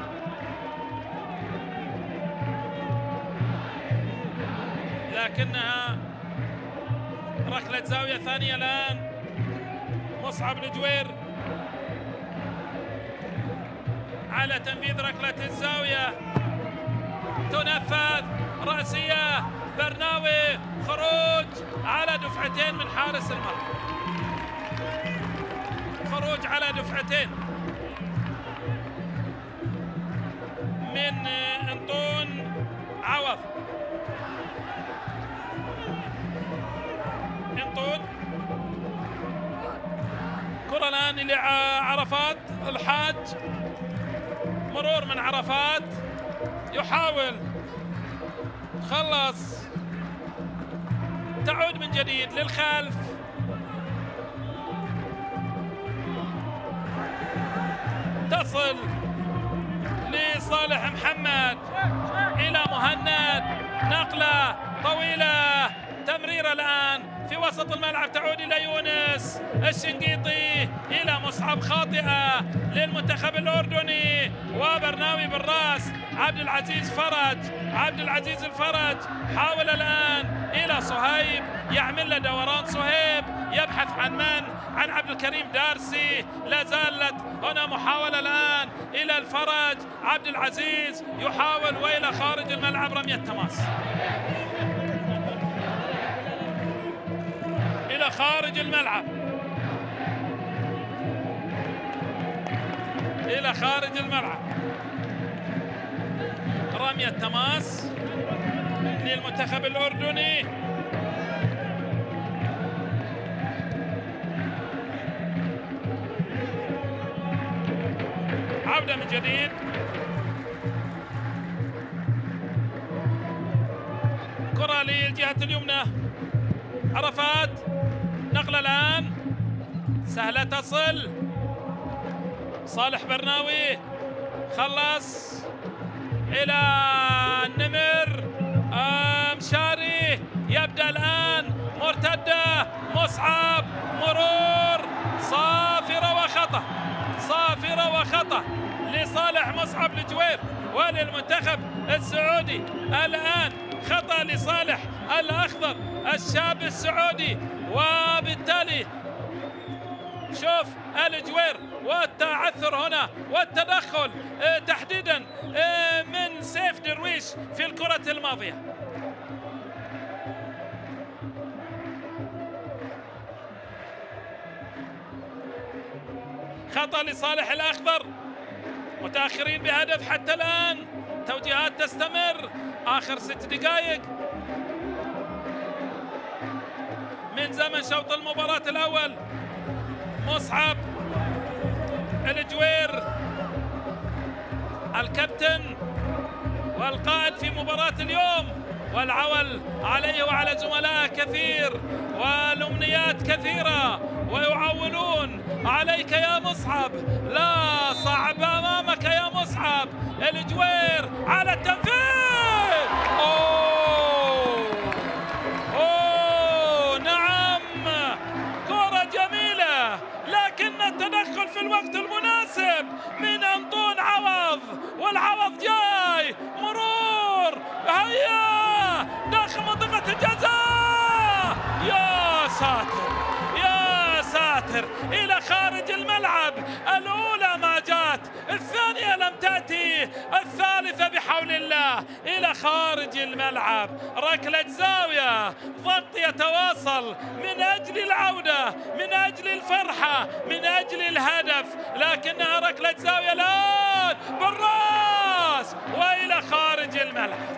لكنها ركلة زاوية ثانية الآن. مصعب الجوير على تنفيذ ركلة الزاوية، تنفذ رأسية برناوي، خروج على دفعتين من حارس المرمى، خروج على دفعتين من انطون عوض. انطون، كرة الآن لعرفات الحاج، مرور من عرفات، يحاول خلص، تعود من جديد للخلف، تصل لصالح محمد إلى مهند، نقلة طويلة، تمريرة الآن في وسط الملعب، تعود إلى يونس الشنقيطي، إلى مصعب، خاطئة للمنتخب الأردني، وبرناوي بالرأس. عبد العزيز فرج، عبد العزيز الفرج حاول الآن إلى صهيب، يعمل له دوران. صهيب يبحث عن من؟ عن عبد الكريم دارسي. لا زالت هنا محاولة الآن إلى الفرج، عبد العزيز يحاول وإلى خارج الملعب. رمية تماس إلى خارج الملعب، إلى خارج الملعب. رمية تماس للمنتخب الأردني. العودة من جديد. كرة للجهة اليمنى، عرفات، نقلة الآن سهلة تصل، صالح برناوي خلص إلى النمر، مشاري يبدأ الآن مرتدة، مصعب، مرور، صافرة وخطأ، صافرة وخطأ لصالح مصعب الجوير وللمنتخب السعودي. الآن خطأ لصالح الأخضر الشاب السعودي، وبالتالي شوف الجوير والتعثر هنا والتدخل تحديدا من سيف درويش في الكرة الماضية. خطأ لصالح الأخضر، متأخرين بهدف حتى الآن، توجيهات تستمر، آخر 6 دقائق من زمن شوط المباراة الأول. مصعب الجوير الكابتن والقائد في مباراة اليوم، والعول عليه وعلى زملائه كثير والأمنيات كثيرة، ويعولون عليك يا مصعب، لا صعب أمامك يا مصعب. الجوير على التنفيذ، أوه نعم، كرة جميلة، لكن التدخل في الوقت المناسب من أنطون عوض، والعوض جاي، مرور، هيا داخل منطقة الجزاء، يا ساتر يا ساتر، إلى خارج الملعب. الأولى ما جات، الثانية لم تأتي، الثالثة بحول الله إلى خارج الملعب. ركلة زاوية، ضغط يتواصل من أجل العودة، من أجل الفرحة، من أجل الهدف، لكنها ركلة زاوية الآن بالراس وإلى خارج الملعب،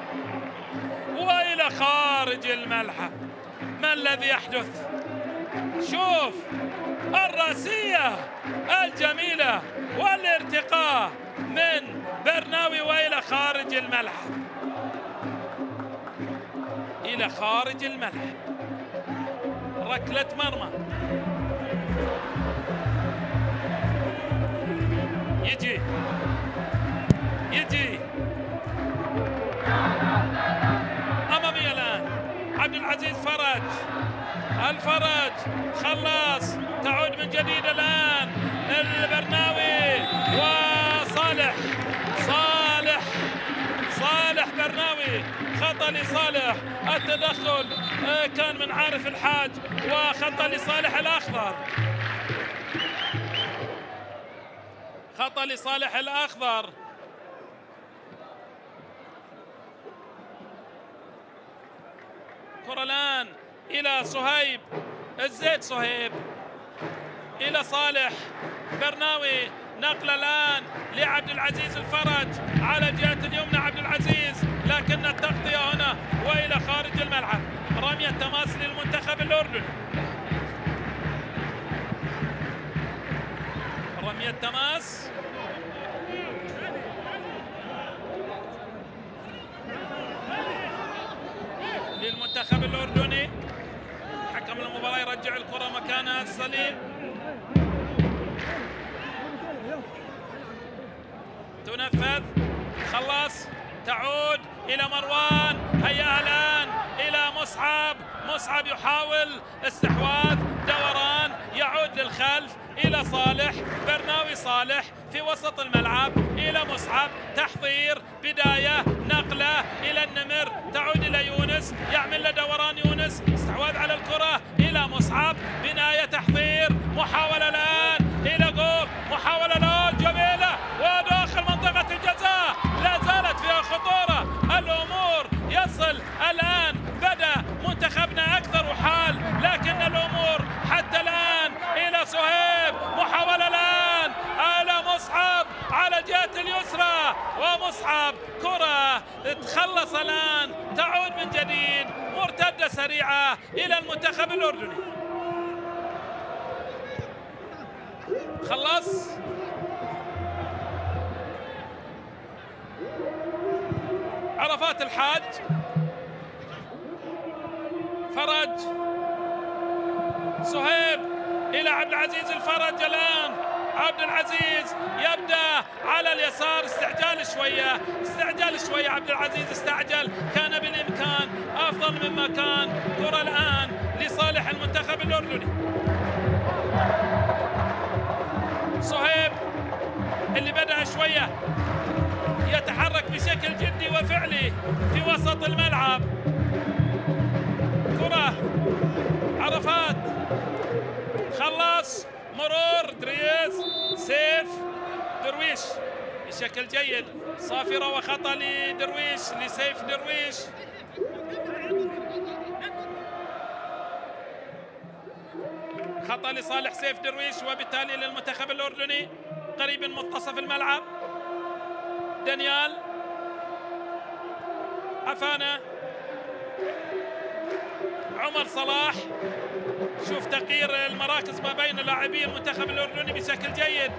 وإلى خارج الملعب. ما الذي يحدث؟ شوف الرأسية الجميلة والارتقاء من برناوي وإلى خارج الملعب، إلى خارج الملعب. ركلة مرمى، يجي أمامي الآن عبد العزيز فرج، الفرج خلص، تعود من جديد الآن البرناوي وصالح، صالح برناوي، خطأ لصالح، التدخل كان من عارف الحاج، وخطأ لصالح الأخضر، خطأ لصالح الأخضر. كرة الآن إلى صهيب الزيد، صهيب إلى صالح برناوي، نقلة الآن لعبد العزيز الفرج على جهة اليمنى، عبد العزيز، لكن التغطية هنا وإلى خارج الملعب. رمية تماس للمنتخب الأردني، رمية تماس للمنتخب الأردني. حكم المباراة يرجع الكرة مكانها السليم، تنفذ، خلص، تعود إلى مروان، هيا الآن إلى مصعب يحاول استحواذ، دوران، يعود للخلف إلى صالح برناوي، صالح في وسط الملعب إلى مصعب، تحضير، بداية، نقلة إلى النمر، تعود إلى يونس، يعمل له دوران يونس، استحواذ على الكرة إلى مصعب، بناية، تحضير، محاولة الآن إلى جول، محاولة الآن جميلة وداخل منطقة الجزاء، لا زالت فيها خطورة الأمور. يصل الآن، بدأ منتخبنا أكثر وحال، لكن الأمور حتى الآن إلى صهيب، محاولة الآن على مصعب على جهة اليسرى، ومصعب كرة تخلص الآن، تعود من جديد، مرتدة سريعة إلى المنتخب الأردني. خلص عرفات الحاج، فرج، صهيب إلى عبد العزيز الفرج. الآن عبد العزيز يبدأ على اليسار، استعجال شوية عبد العزيز استعجل، كان بالإمكان أفضل مما كان. كرة الآن لصالح المنتخب الأردني. صهيب اللي بدأ شوية يتحرك بشكل جدي وفعلي في وسط الملعب. كرة عرفات، خلص، مرور دريس، سيف درويش بشكل جيد، صافرة وخطأ لدرويش، لسيف درويش. خطأ لصالح سيف درويش وبالتالي للمنتخب الأردني قريب من منتصف الملعب. دانيال عفانة، عمر صلاح. شوف تغيير المراكز ما بين لاعبي المنتخب الأردني بشكل جيد.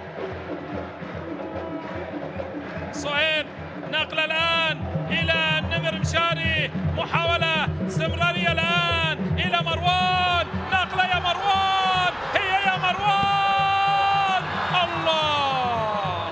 صهيب نقلة الآن إلى النمر مشاري، محاولة استمرارية الآن إلى مروان، نقلة يا مروان، هي يا مروان، الله،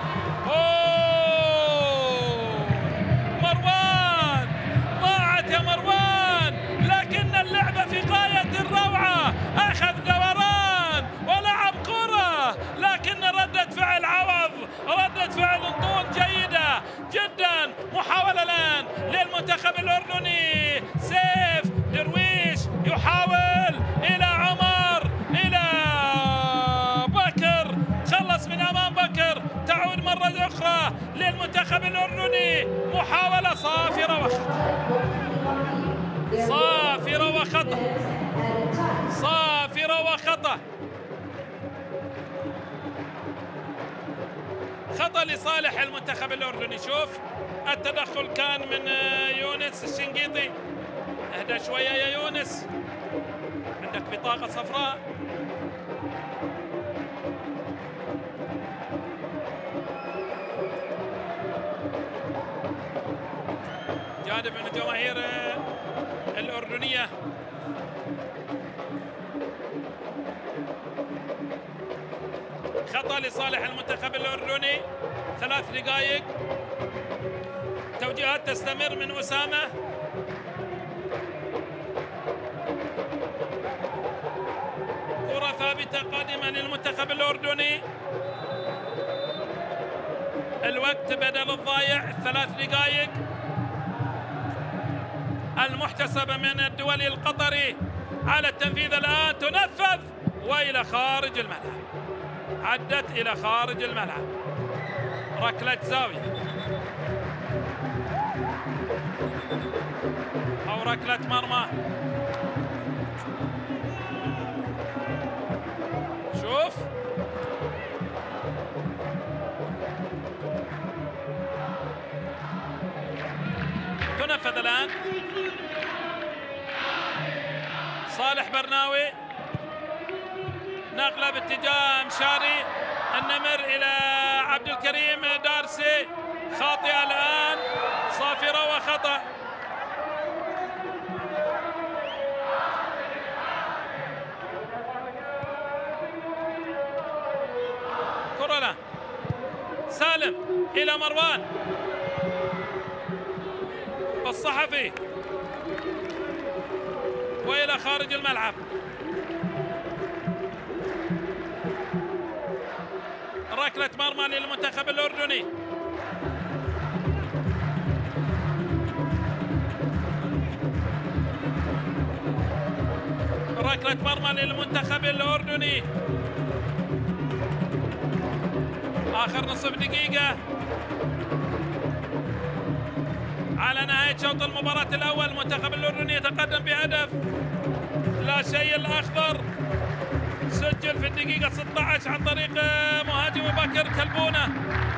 أوه مروان، ضاعت يا مروان، لكن اللعبة في غاية الروعة، أخذ دوران ولعب كرة، لكن ردة فعل عوض، ردة فعل طول جيدة جدا. محاولة الآن للمنتخب الأردني، سيف درويش يحاول إلى عمر، إلى بكر، خلص من أمام بكر، تعود مرة أخرى للمنتخب الأردني. محاولة صافرة وخطأ، صافرة وخطأ، صافرة وخطأ، خطأ لصالح المنتخب الأردني. شوف التدخل كان من يونس الشنقيطي. اهدى شوية يا يونس، عندك بطاقة صفراء. جانب من الجماهير الأردنية. خطأ لصالح المنتخب الأردني. 3 دقائق، توجيهات تستمر من أسامة. كرة ثابتة قادمة للمنتخب الأردني. الوقت بدل الضايع، 3 دقائق المحتسبة من الدولي القطري على التنفيذ. الآن تنفذ وإلى خارج الملعب، عدت إلى خارج الملعب، ركلة زاوية أو ركلة مرمى. شوف تنفذ الآن. صالح برناوي، نقلة باتجاه مشاري، النمر إلى عبد الكريم دارسي، خاطئة الآن، صافرة وخطأ. كرة له سالم إلى مروان، الصحفي وإلى خارج الملعب. ركلة مرمى للمنتخب الأردني. ركلة مرمى للمنتخب الأردني. آخر نصف دقيقة على نهاية شوط المباراة الأول. المنتخب الأردني يتقدم بهدف لا شيء. الأخضر سجل في الدقيقة 16 عن طريق مهاجم بكر كلبونة.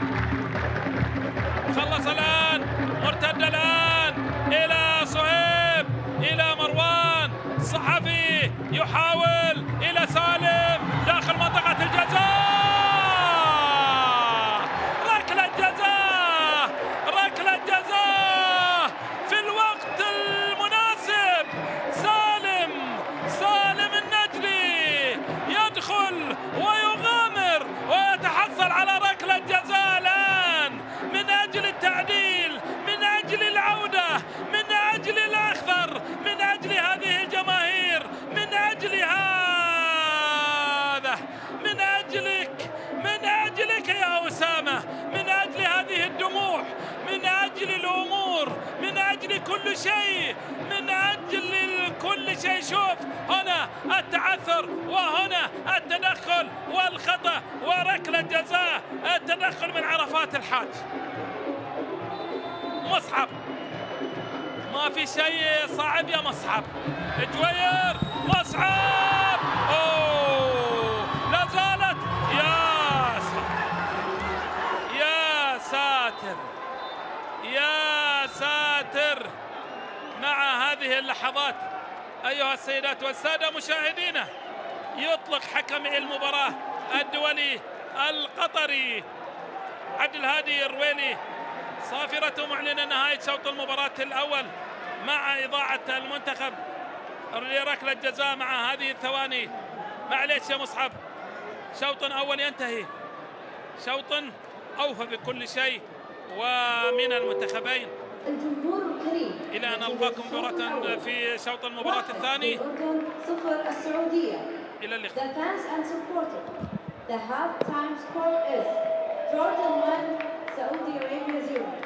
خلص الآن، مرتد الآن إلى صهيب، إلى مروان، الصحفي يحاول إلى سالم داخل منطقة الجزاء. ركلة جزاء، ركلة جزاء كل شيء، من أجل كل شيء. شوف هنا التعثر وهنا التدخل والخطأ وركلة جزاء، التدخل من عرفات الحاج. مصعب ما في شيء صعب يا مصعب. جوير، مصعب، اوه لا زالت. يا ساتر يا ساتر مع هذه اللحظات ايها السيدات والساده مشاهدينا. يطلق حكمي المباراه الدولي القطري عبد الهادي الرويلي صافرته معلنه نهايه شوط المباراه الاول مع اضاعه المنتخب لركله جزاء مع هذه الثواني. معليش يا مصعب، شوط اول ينتهي، شوط اوفى بكل شيء ومن المنتخبين. الجمهور الكريم، الى ان نلقاكم مباراه في شوط المباراه الثاني. الأردن 0 السعودية. الى اللقاء. The fans and supporters. The half-time score is Jordan 1, Saudi Arabia 0.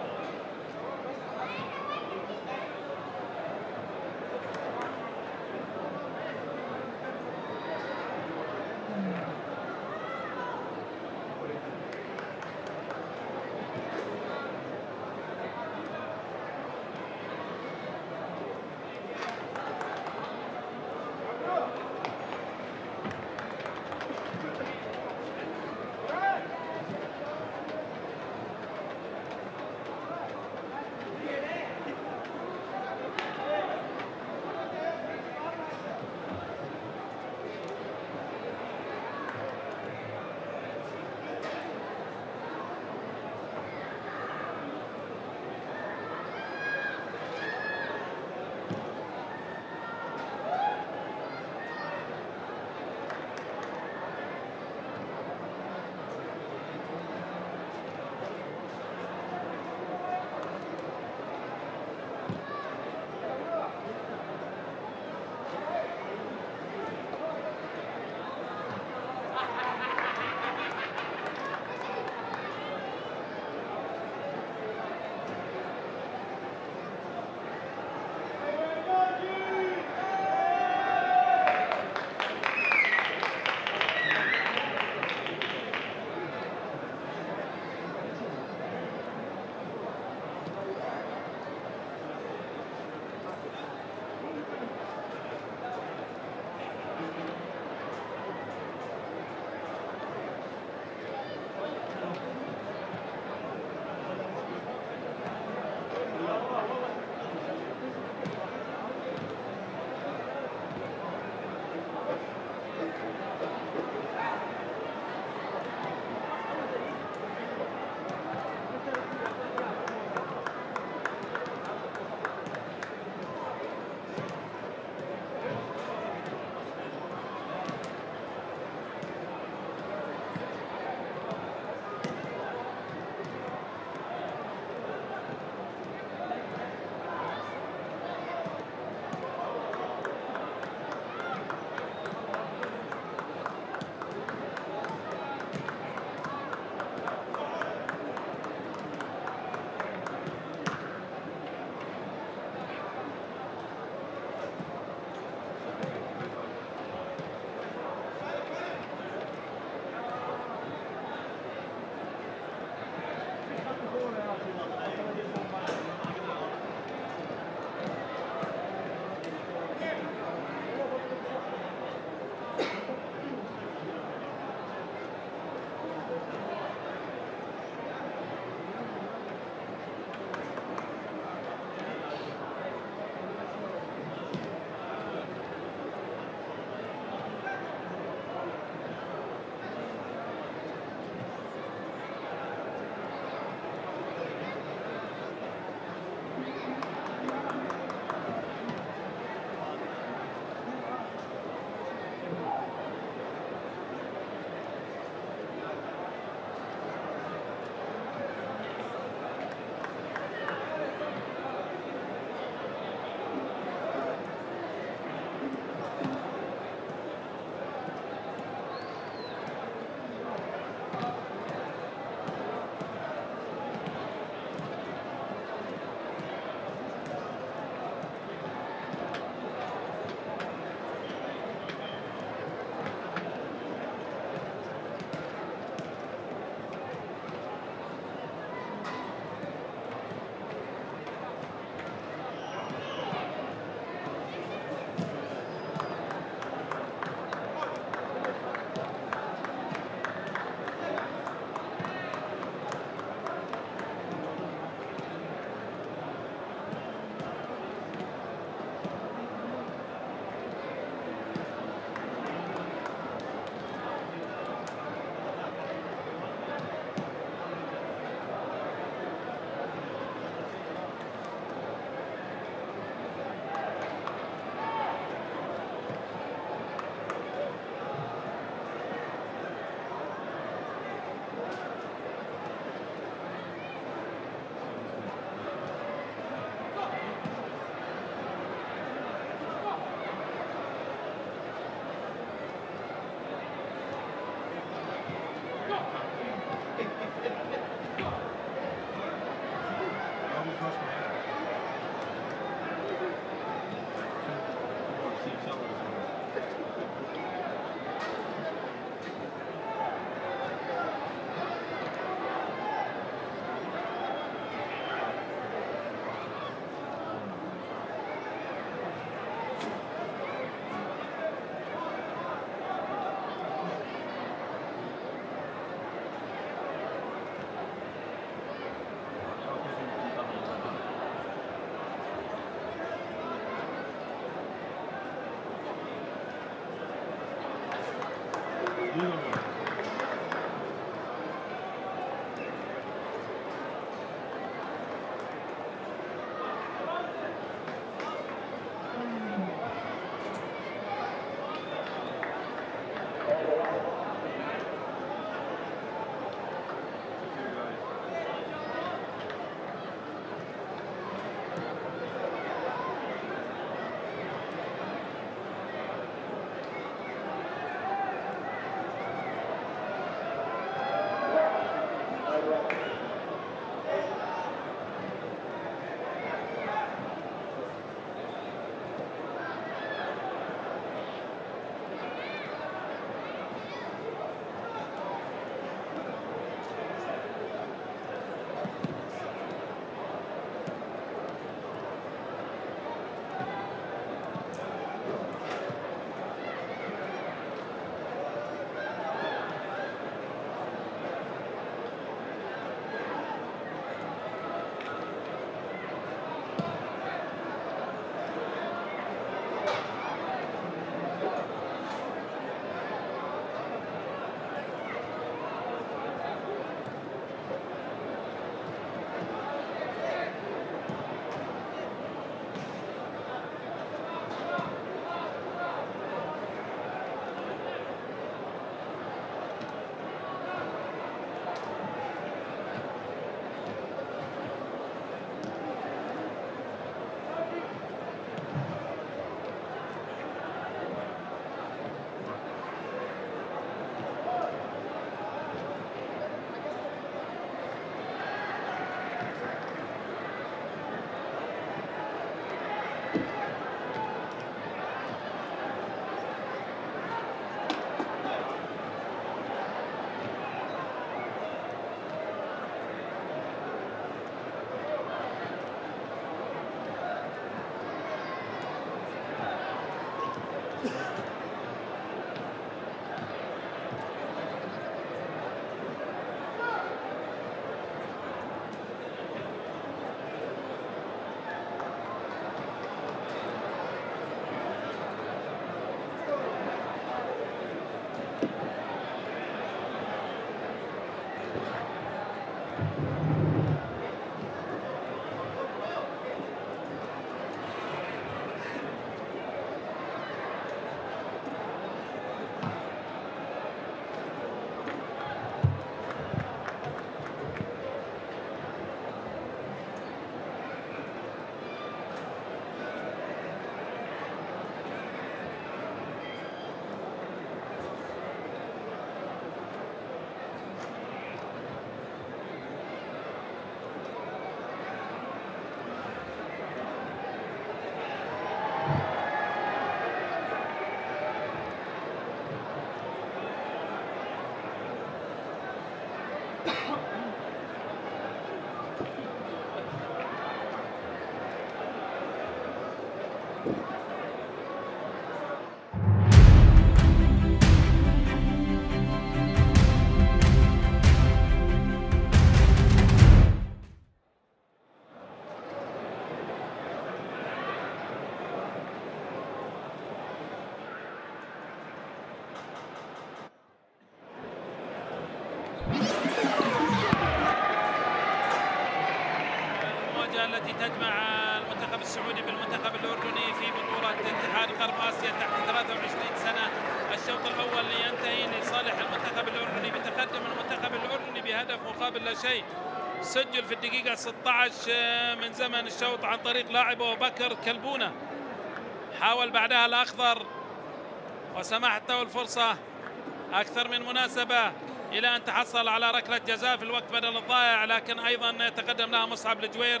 المواجهة التي تجمع المنتخب السعودي بالمنتخب الأردني في بطولة اتحاد غرب آسيا تحت 23 سنة. الشوط الأول ينتهي لصالح المنتخب الأردني بتقدم المنتخب الأردني بهدف مقابل لا شيء، سجل في الدقيقة 16 من زمن الشوط عن طريق لاعبه بكر كلبونة. حاول بعدها الأخضر وسمحت له الفرصة أكثر من مناسبة إلى أن تحصل على ركلة جزاء في الوقت بدل الضائع، لكن أيضا يتقدم لها مصعب الجوير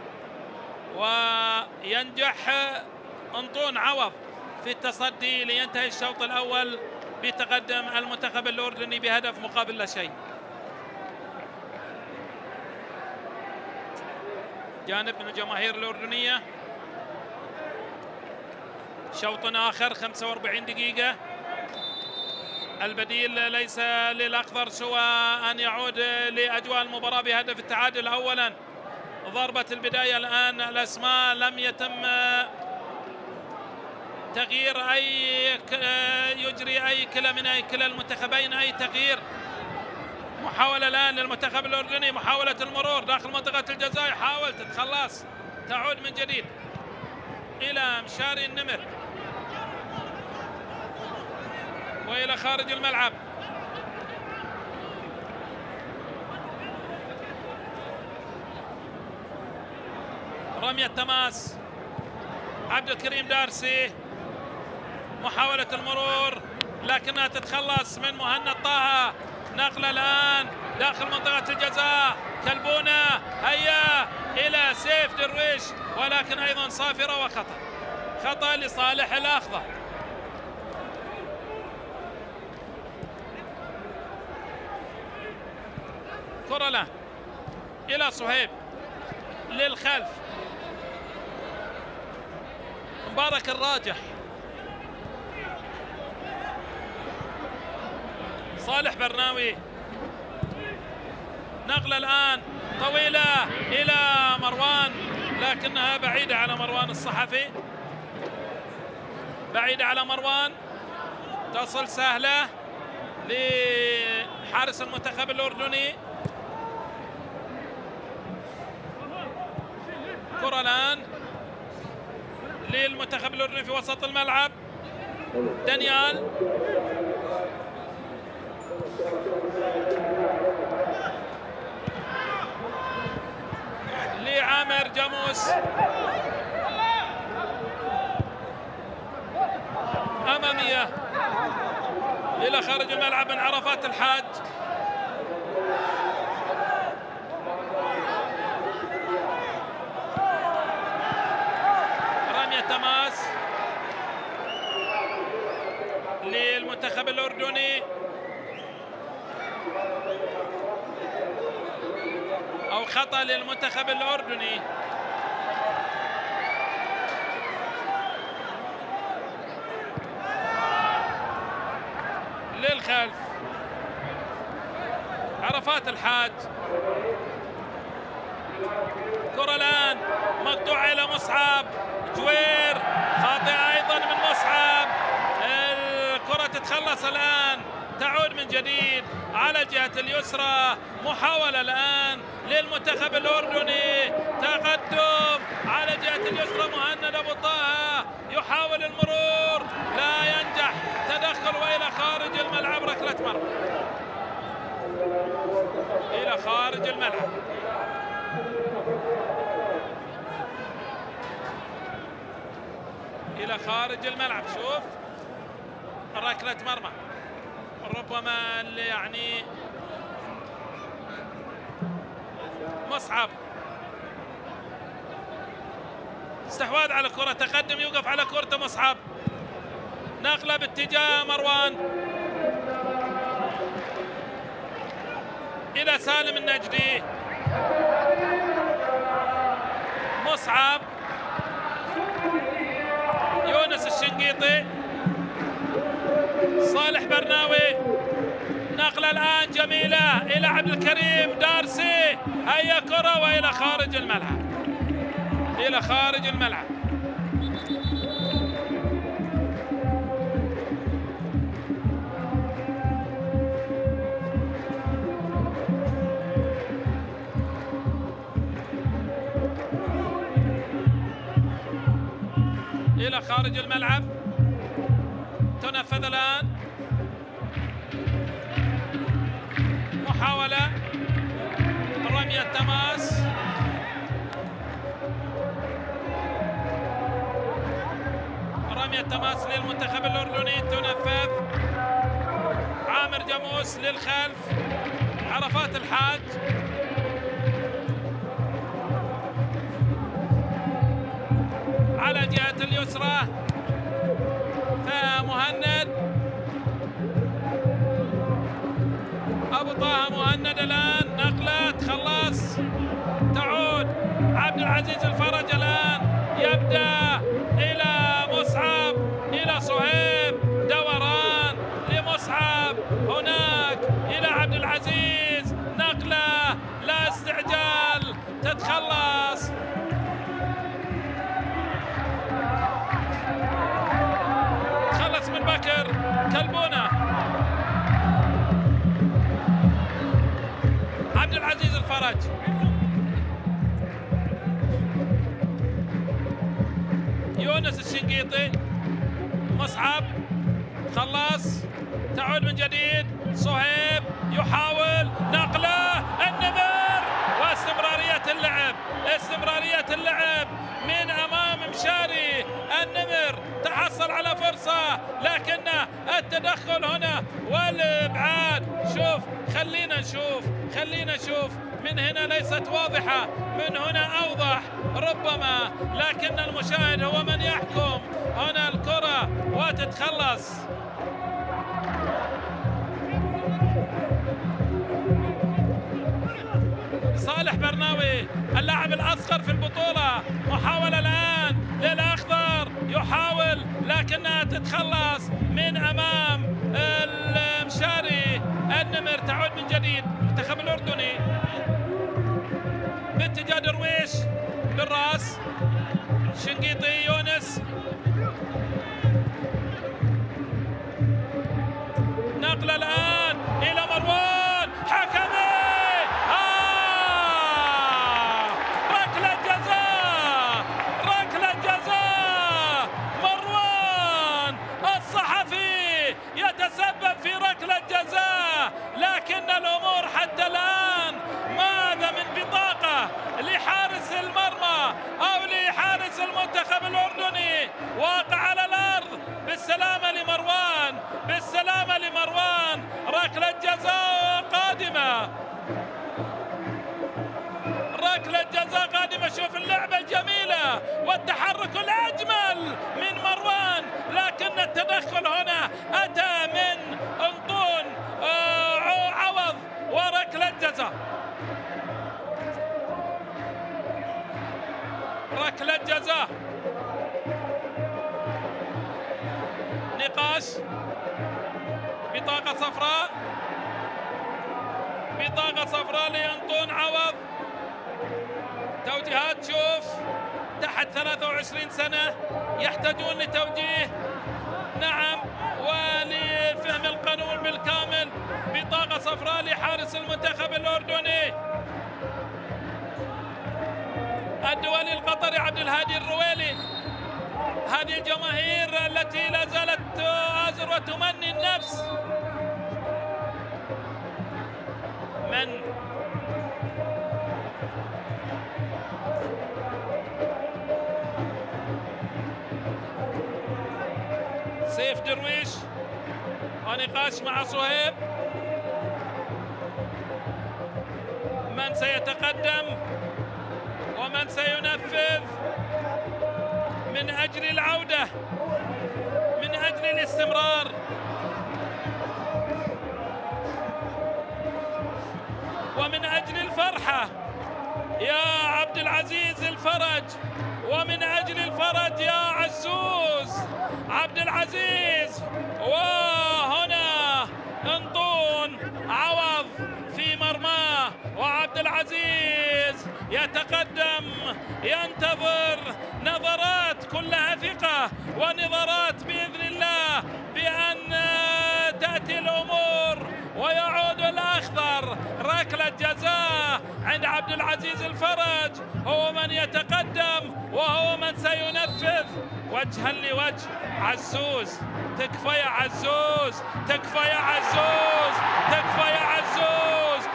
وينجح أنطون عوض في التصدي لينتهي الشوط الأول بتقدم المنتخب الأردني بهدف مقابل لا شيء. جانب من الجماهير الأردنية. شوط آخر 45 دقيقة. البديل ليس للأخضر سوى أن يعود لأجواء المباراة بهدف التعادل. أولا ضربة البداية الآن، الأسماء لم يتم تغيير يجري أي كلا المنتخبين أي تغيير. محاولة الآن للمنتخب الأردني، محاولة المرور داخل منطقة الجزاء، يحاول تتخلص، تعود من جديد إلى مشاري النمر وإلى خارج الملعب. رمية تماس عبد الكريم دارسي، محاولة المرور لكنها تتخلص من مهند طه. نقلة الآن داخل منطقة الجزاء، كلبونة هيا إلى سيف درويش، ولكن أيضا صافرة وخطأ، خطأ لصالح الأخضر. كرة الآن إلى صهيب للخلف، مبارك الراجح، صالح برناوي، نقلة الآن طويلة إلى مروان لكنها بعيدة على مروان الصحفي، بعيدة على مروان، تصل سهلة لحارس المنتخب الأردني. كرة الآن للمنتخب الأردني في وسط الملعب، دانيال لعامر جاموس، أمامية إلى خارج الملعب من عرفات الحاج. رمية تماس للمنتخب الأردني أو خطأ للمنتخب الأردني. للخلف عرفات الحاج، كرة الآن مقطوعة إلى مصعب جوير، خاطئة أيضا من مصعب. الكرة تتخلص الآن، تعود من جديد على الجهة اليسرى. محاولة الآن للمنتخب الأردني، تقدم على الجهة اليسرى، مهند أبو طه يحاول المرور لا ينجح، تدخل وإلى خارج الملعب، ركلة مرمى إلى خارج الملعب. إلى خارج الملعب، شوف ركلة مرمى، ربما يعني مصعب استحواذ على الكرة، تقدم يوقف على كرة مصعب، نقلة باتجاه مروان إلى سالم النجدي، مصعب، يونس الشنقيطي، صالح برناوي، نقلة الآن جميلة إلى عبد الكريم دارسي، هيا كرة وإلى خارج الملعب، إلى خارج الملعب. إلى خارج الملعب. تنفذ الآن محاولة رمية تماس. رمية تماس للمنتخب الأردني تنفذ. عامر جاموس للخلف. عرفات الحاج على جهة اليسرى. فمهند أبو طه مهند الآن نقلة تخلص. تعود عبد العزيز الفرج الآن يبدأ إلى مصعب إلى صهيب. دوران لمصعب هناك إلى عبد العزيز. نقلة لا استعجال تتخلص. تخلص من بكر كلبونة. عبد العزيز الفرج يونس الشنقيطي. مصعب خلص. تعود من جديد صهيب يحاول نقله. النمر واستمرارية اللعب. استمرارية اللعب من أمام مشاري. النمر تحصل على فرصة لكن التدخل هنا والإبعاد. شوف خلينا نشوف من هنا ليست واضحة، من هنا أوضح ربما، لكن المشاهد هو من يحكم. هنا الكرة وتتخلص. صالح برناوي اللاعب الأصغر في البطولة. محاولة الآن للأخضر يحاول لكنها تتخلص من أمام المشاري. النمر تعود من جديد المنتخب الأردني باتجاه درويش بالراس. شنقيطي يونس. نقلة الآن إلى مروان حكمي. ركلة جزاء. مروان الصحفي يتسبب في ركلة جزاء، لكن الأمور حتى الآن ماذا من بطاقة لحارس المرمى أو لحارس المنتخب الأردني. واقع على الأرض. بالسلامة لمروان، بالسلامة لمروان. ركلة جزاء قادمة، ركلة جزاء قادمة. شوف اللعبة الجميلة والتحرك الأجمل من مروان، لكن التدخل هنا أتى من أنطون عوض وركلة جزاء. ركلة جزاء. نقاش. بطاقة صفراء. بطاقة صفراء لأنطون عوض. توجيهات. شوف تحت 23 سنة يحتاجون لتوجيه. نعم، ولفهم القانون بالكامل. بطاقة صفراء لحارس المنتخب الأردني. الدولي القطري عبد الهادي الرويلي. هذه الجماهير التي لا زالت تؤازر وتمني النفس. من سيف درويش ونقاش مع صهيب. من سيتقدم ومن سينفذ من أجل العودة، من أجل الاستمرار. ومن أجل الفرحة يا عبد العزيز الفرج، ومن أجل الفرج يا عزوز عبد العزيز. وهنا انطون عوض في مرماه، وعبد العزيز يتقدم ينتظر نظرات كلها ثقة ونظرات بإذن الله بأن تأتي الأمور ويعود الأخضر. ركلة جزاء عند عبد العزيز الفرج، هو من يتقدم وهو من سينفذ وجها لوجه. عزوز، تكفى يا عزوز، تكفى يا عزوز، تكفى يا عزوز.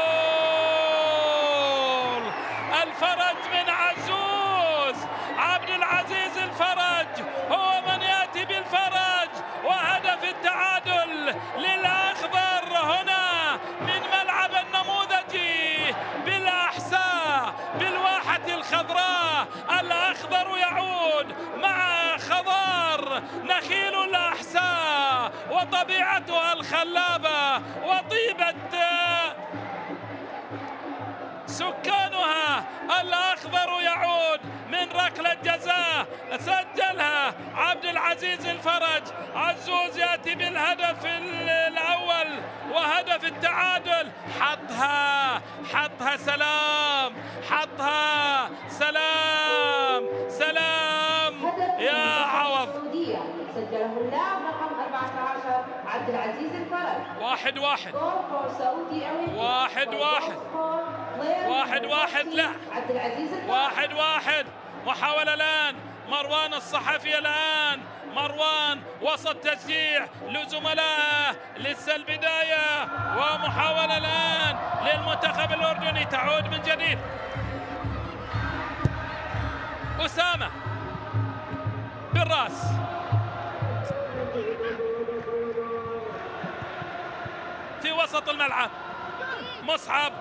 جول الفرج من عزوز. عبد العزيز الفرج هو من يأتي بالفرج، وهدف التعادل للأخضر هنا من ملعب النموذجي بالأحساء بالواحة الخضراء. الأخضر يعود مع خضار نخيل الأحساء وطبيعتها الخلابة وطيبة سكانها. الأخضر يعود من ركلة جزاء سجلها عبد العزيز الفرج. عزوز يأتي بالهدف الأول وهدف التعادل. حطها سلام، حطها سلام، سلام يا عوض. سجله اللاعب رقم 14 عبد العزيز الفرج. 1-1 لا 1-1. محاولة الآن مروان الصحفي. الآن مروان وسط تشجيع لزملائه، لسه البداية ومحاولة الآن للمنتخب الأردني. تعود من جديد أسامة بالراس. في وسط الملعب مصعب.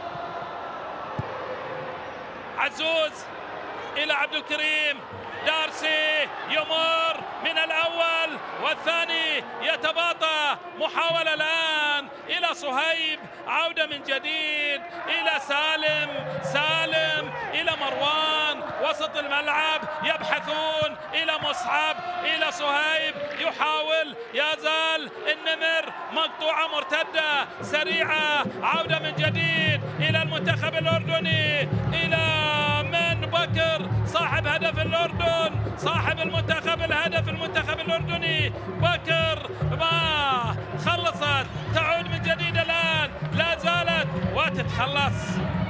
عزوز إلى عبد الكريم. دارسي يمر من الأول والثاني يتباطأ. محاولة الآن إلى صهيب. عودة من جديد إلى سالم إلى مروان. وسط الملعب يبحثون إلى مصعب إلى صهيب. يحاول يزال النمر. مقطوعة مرتدة سريعة. عودة من جديد إلى المنتخب الأردني إلى بكر صاحب هدف الأردن، صاحب المنتخب الهدف المنتخب الأردني بكر. ما خلصت. تعود من جديد الآن. لا زالت وتتخلص.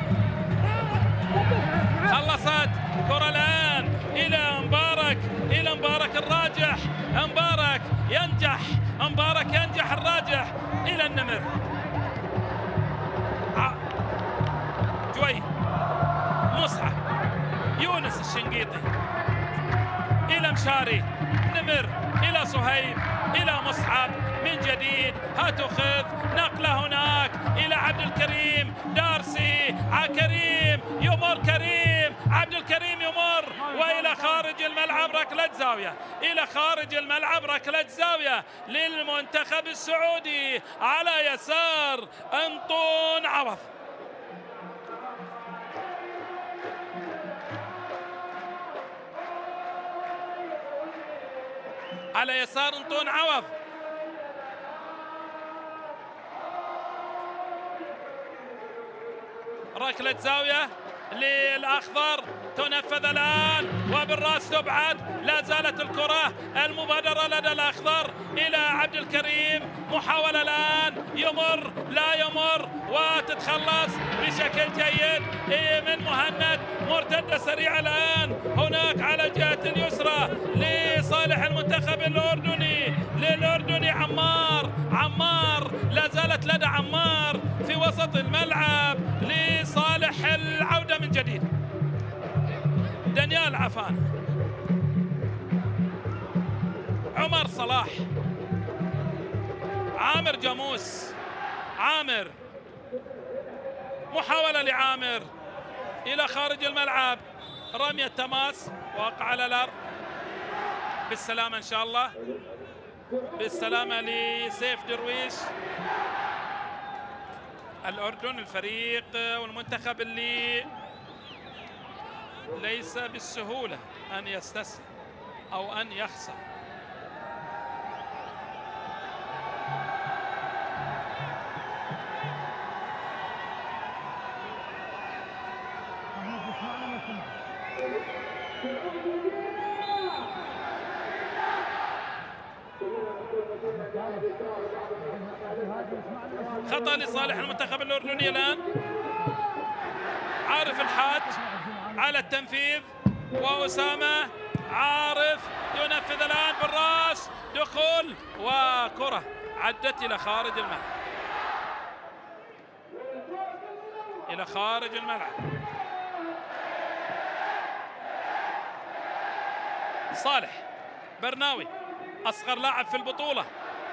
خلصت كرة الآن إلى مبارك الراجح. مبارك ينجح الراجح إلى النمر. جوي مصعب يونس الشنقيطي إلى مشاري. نمر إلى صهيب إلى مصعب من جديد. هتأخذ نقلة هناك إلى عبد الكريم. دارسي كريم يمر. كريم عبد الكريم يمر وإلى خارج الملعب ركلة زاوية. إلى خارج الملعب ركلة زاوية للمنتخب السعودي على يسار أنطون عوض. على يسار أنطون عوض. ركلة زاوية للأخضر تنفذ الآن وبالراس تبعد. لا زالت الكرة المبادرة لدى الأخضر إلى عبد الكريم. محاولة الآن يمر لا يمر وتتخلص بشكل جيد من مهند. مرتدة سريعة الآن هناك على جهة اليسرى لصالح المنتخب الأردني. للأردني عمار لا زالت لدى عمار في وسط الملعب لصالح العودة من جديد. دانيال عفان. عمر صلاح. عامر جاموس. عامر. محاولة لعامر إلى خارج الملعب. رمية تماس واقع على الأرض. بالسلامة إن شاء الله. بالسلامة لسيف درويش. الأردن الفريق والمنتخب اللي ليس بالسهولة أن يستسلم أو أن يخسر. خطأ لصالح المنتخب الأردني. الآن عارف الحاج على التنفيذ، وأسامة عارف ينفذ الآن بالرأس، دخول وكرة عدت إلى خارج الملعب، إلى خارج الملعب. صالح برناوي أصغر لاعب في البطولة،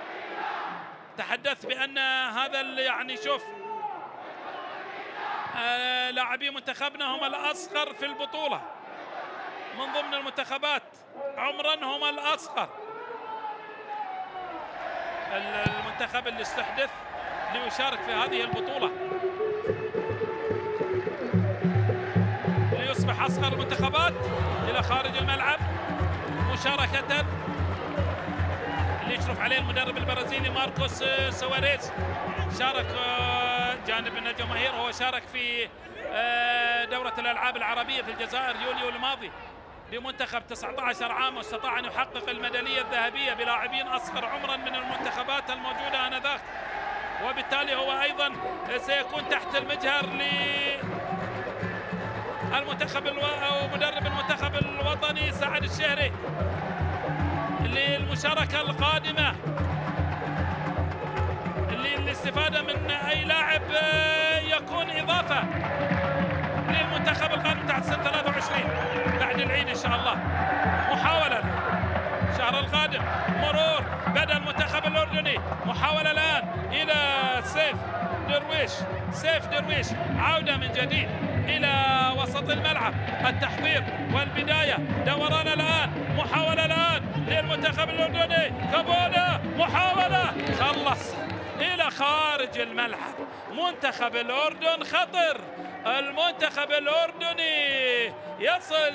تحدث بأن هذا يعني شوف لاعبي منتخبنا هم الأصغر في البطولة من ضمن المنتخبات، عمرا هم الأصغر. المنتخب اللي استحدث ليشارك في هذه البطولة ليصبح أصغر المنتخبات. إلى خارج الملعب مشاركة اللي يشرف عليه المدرب البرازيلي ماركوس سواريز، شارك جانب الجماهير. هو شارك في دورة الألعاب العربية في الجزائر يوليو الماضي بمنتخب 19 عام، واستطاع أن يحقق الميدالية الذهبية بلاعبين أصغر عمرا من المنتخبات الموجودة آنذاك، وبالتالي هو أيضا سيكون تحت المجهر للمنتخب أو مدرب المنتخب الوطني سعد الشهري للمشاركة القادمة، للاستفادة من أي لاعب يكون إضافة للمنتخب القادم تحت سن 23 بعد العيد إن شاء الله. محاولة الشهر القادم، مرور بدأ المنتخب الأردني، محاولة الآن إلى سيف درويش، عودة من جديد إلى وسط الملعب، التحضير والبداية، دوران الآن، محاولة الآن للمنتخب الأردني، كابونا محاولة، خلص إلى خارج الملعب. منتخب الأردن خطر، المنتخب الأردني يصل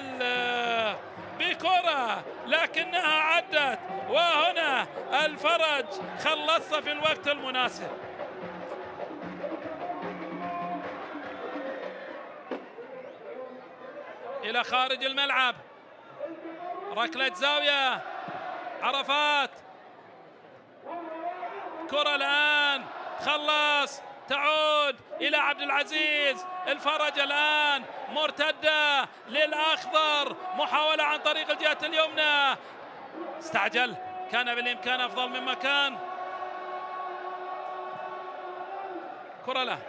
بكرة لكنها عدت، وهنا الفرج خلص في الوقت المناسب. إلى خارج الملعب، ركلة زاوية، عرفات، كرة الآن خلص، تعود إلى عبد العزيز، الفرج الآن مرتدة للأخضر، محاولة عن طريق الجهة اليمنى، استعجل، كان بالإمكان أفضل مما كان. كرة له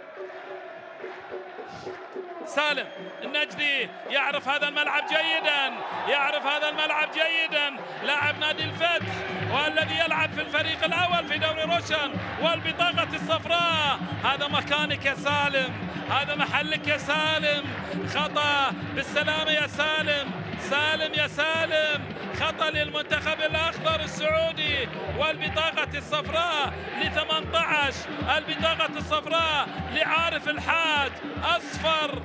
سالم النجدي، يعرف هذا الملعب جيدا، لاعب نادي الفتح والذي يلعب في الفريق الأول في دوري روشن والبطاقة الصفراء. هذا مكانك يا سالم، هذا محلك يا سالم. خطأ، بالسلامة يا سالم، يا سالم، خطأ للمنتخب الأخضر السعودي والبطاقة الصفراء ل18، البطاقة الصفراء لعارف الحاج، أصفر.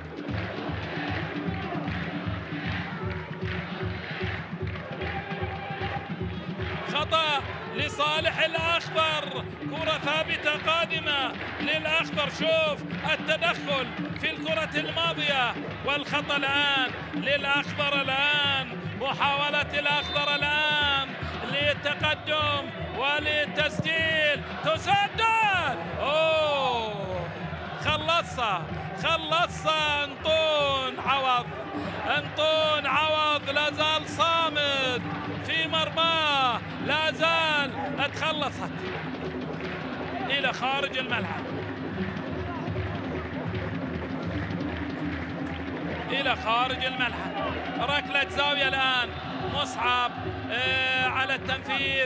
خطأ لصالح الأخضر، كرة ثابتة قادمة للأخضر. شوف التدخل في الكرة الماضية، والخطأ الآن للأخضر. الآن محاولة الأخضر الآن للتقدم وللتسجيل، تسدد، أوه، خلصها أنطون عوض لا زال صامد في مرماه، لا زال اتخلصت إلى خارج الملعب، ركلة زاوية الآن، مصعب على التنفيذ،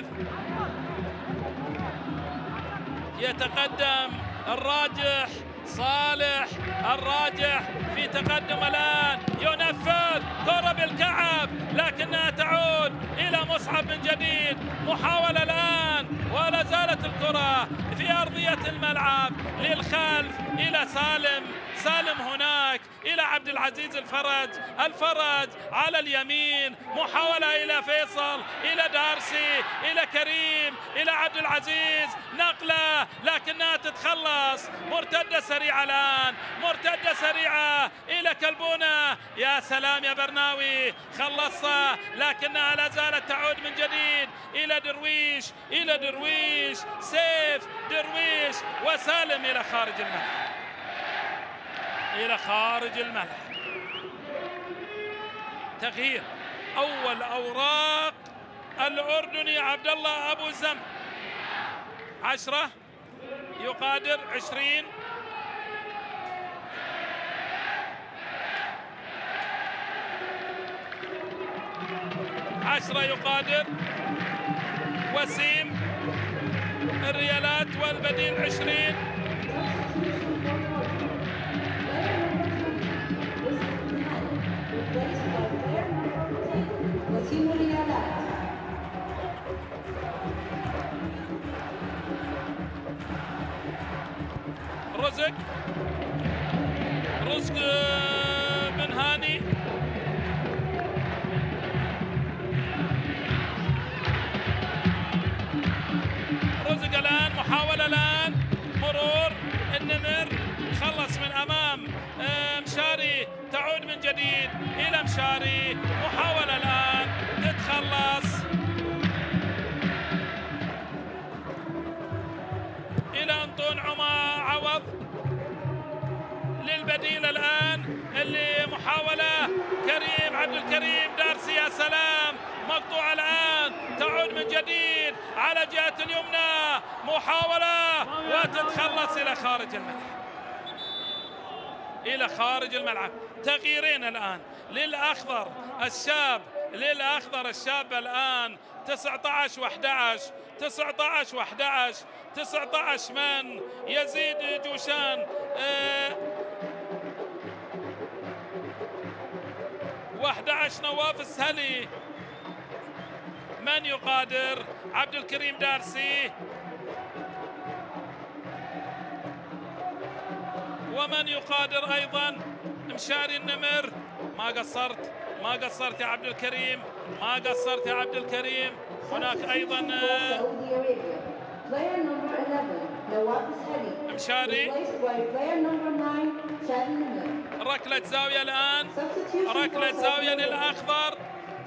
يتقدم الراجح صالح، الراجح في تقدم الآن، ينفذ كرة بالكعب لكنها تعود إلى مصعب من جديد. محاولة الآن ولا زالت الكرة في أرضية الملعب للخلف إلى سالم هناك إلى عبد العزيز، الفرج على اليمين، محاولة إلى فيصل، إلى دارسي، إلى كريم، إلى عبد العزيز، نقلة لكنها تتخلص، مرتدة سريعة الآن، مرتدة سريعة إلى كلبونة، يا سلام يا برناوي، خلصها لكنها لا زالت تعود من جديد إلى درويش، سيف درويش وسالم إلى خارج الملعب، إلى خارج الملعب. تغيير أول أوراق الأردني عبد الله أبو زمع. 10 يقادر 20. يقادر وسيم. الريالات والبديل 20. وسيم الريالات. رزق بن هاني. رزق الآن محاولة، الآن مرور النمر، خلص من أمام مشاري، تعود من جديد إلى مشاري، محاولة الآن تتخلص إلى أنطون عوض للبديل الآن اللي محاولة كريم عبد الكريم دارسي. يا سلام، مقطوع الآن، تعود من جديد على جهة اليمنى، محاولة وتتخلص إلى خارج الملعب، إلى خارج الملعب. تغييرين الآن للأخضر الشاب، للأخضر الشاب الآن 19 و11، 19 و11، 19 من يزيد جوشان، 11 نواف السهلي. من يقادر؟ عبد الكريم دارسي. ومن يقادر أيضا؟ مشاري النمر. ما قصرت يا عبد الكريم، ما قصرت يا عبد الكريم. هناك أيضا مشاري. ركلة زاوية الآن، ركلة زاوية للأخضر.